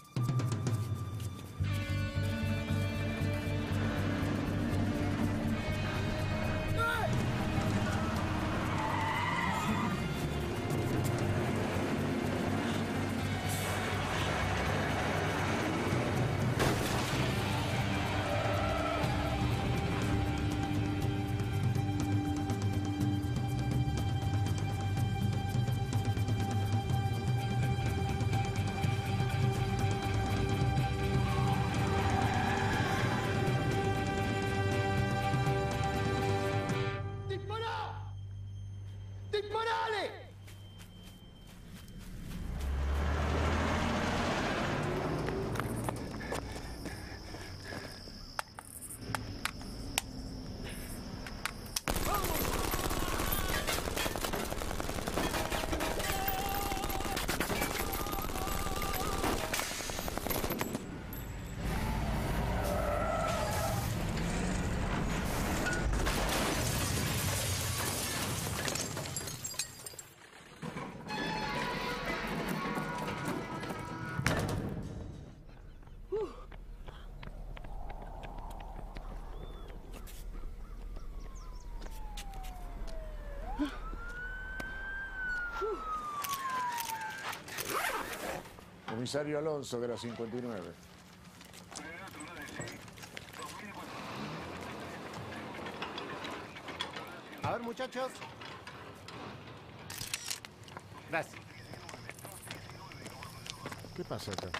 Comisario Alonso de la 59. A ver, muchachos. Gracias. ¿Qué pasa acá?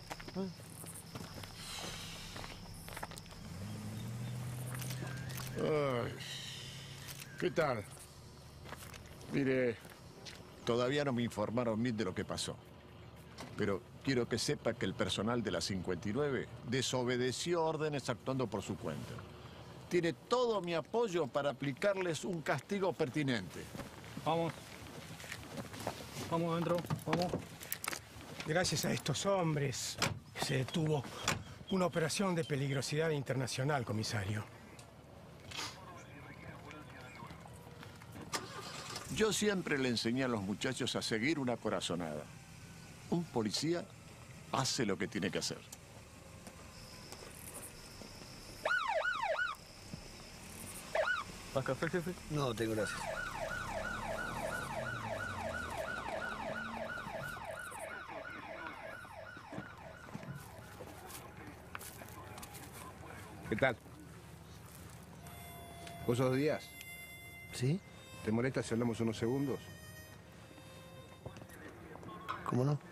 Ay, ¿qué tal? Mire, todavía no me informaron bien de lo que pasó. Pero quiero que sepa que el personal de la 59 desobedeció órdenes actuando por su cuenta. Tiene todo mi apoyo para aplicarles un castigo pertinente. Vamos. Vamos adentro, vamos. Gracias a estos hombres se detuvo una operación de peligrosidad internacional, comisario. Yo siempre le enseñé a los muchachos a seguir una corazonada. Un policía hace lo que tiene que hacer. ¿Más café, jefe? No, tengo gracias. ¿Qué tal? ¿Vos sos Díaz? ¿Sí? ¿Te molesta si hablamos unos segundos? ¿Cómo no?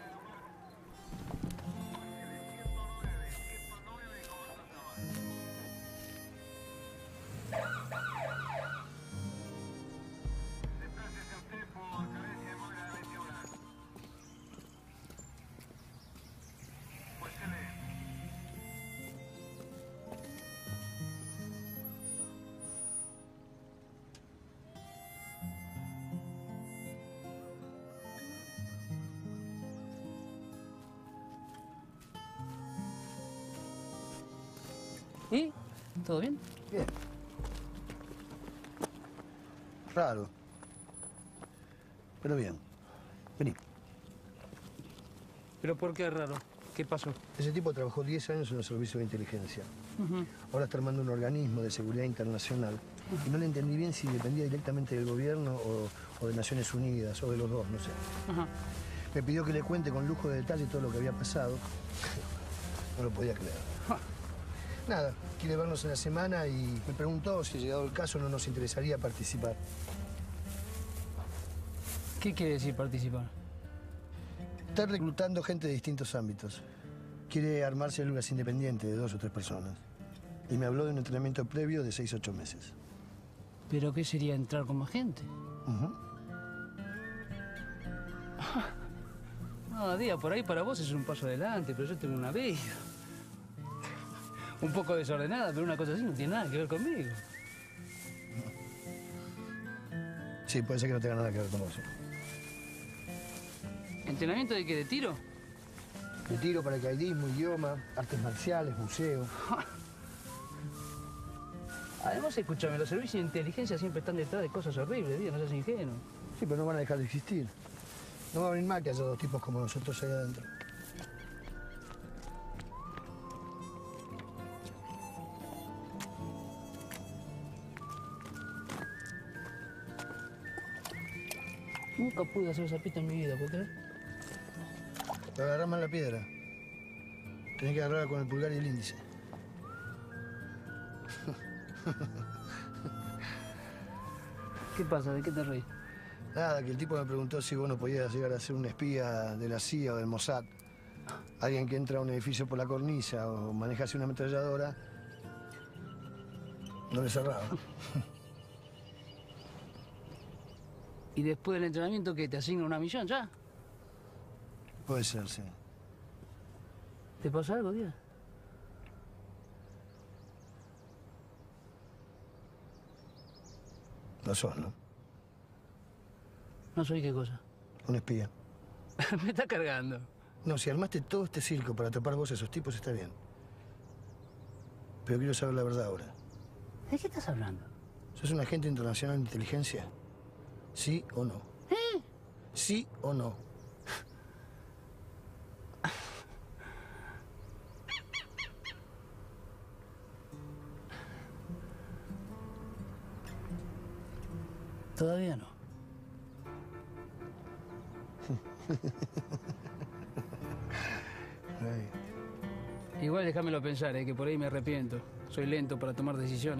¿Y? ¿Todo bien? Bien. Raro. Pero bien. Vení. ¿Pero por qué raro? ¿Qué pasó? Ese tipo trabajó 10 años en el servicio de inteligencia. Ahora está armando un organismo de seguridad internacional. Y no le entendí bien si dependía directamente del gobierno o de Naciones Unidas, o de los dos, no sé. Me pidió que le cuente con lujo de detalle todo lo que había pasado. No lo podía creer. Nada, quiere vernos en la semana y me preguntó si, llegado el caso, no nos interesaría participar. ¿Qué quiere decir participar? Está reclutando gente de distintos ámbitos. Quiere armar células independientes de 2 o 3 personas. Y me habló de un entrenamiento previo de 6 o 8 meses. ¿Pero qué sería entrar con más gente? No, Díaz, por ahí para vos es un paso adelante, pero yo tengo una vida. Un poco desordenada, pero una cosa así no tiene nada que ver conmigo. Sí, puede ser que no tenga nada que ver con vos. ¿Entrenamiento de qué? ¿De tiro? De tiro, paracaidismo, idioma, artes marciales, buceo. Además, escúchame, los servicios de inteligencia siempre están detrás de cosas horribles, Díaz, no seas ingenuo. Sí, pero no van a dejar de existir. No va a venir mal que haya 2 tipos como nosotros ahí adentro. Nunca pude hacer esa pista en mi vida, ¿puedo creer? Te agarrás mal la piedra. Tenés que agarrarla con el pulgar y el índice. ¿Qué pasa? ¿De qué te reís? Nada, que el tipo me preguntó si vos no podías llegar a ser un espía de la CIA o del Mossad. Alguien que entra a un edificio por la cornisa o manejase una ametralladora. No le cerraba. ¿Y después del entrenamiento qué? ¿Te asignan una misión ya? Puede ser, sí. ¿Te pasa algo, Díaz? No sos, ¿no? ¿No soy qué cosa? Un espía. Me está cargando. No, si armaste todo este circo para atrapar vos a esos tipos, está bien. Pero quiero saber la verdad ahora. ¿De qué estás hablando? ¿Sos un agente internacional de inteligencia? ¿Sí o no? ¿Sí o no? Todavía no. Igual déjamelo pensar, que por ahí me arrepiento. Soy lento para tomar decisiones.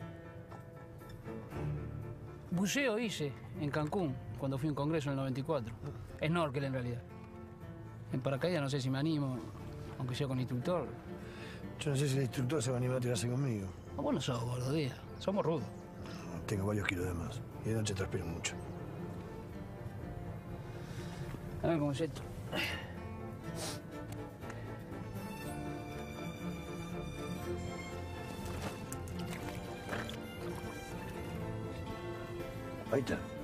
Buceo hice en Cancún, cuando fui a un congreso en el 94. Snorkel, en realidad. En paracaídas no sé si me animo, aunque sea con instructor. Yo no sé si el instructor se va a animar a tirarse conmigo. Vos no sos gordo, Díaz. Somos rudos. Tengo varios kilos de más. Y de noche transpiro mucho. A ver cómo es esto. Ahí está.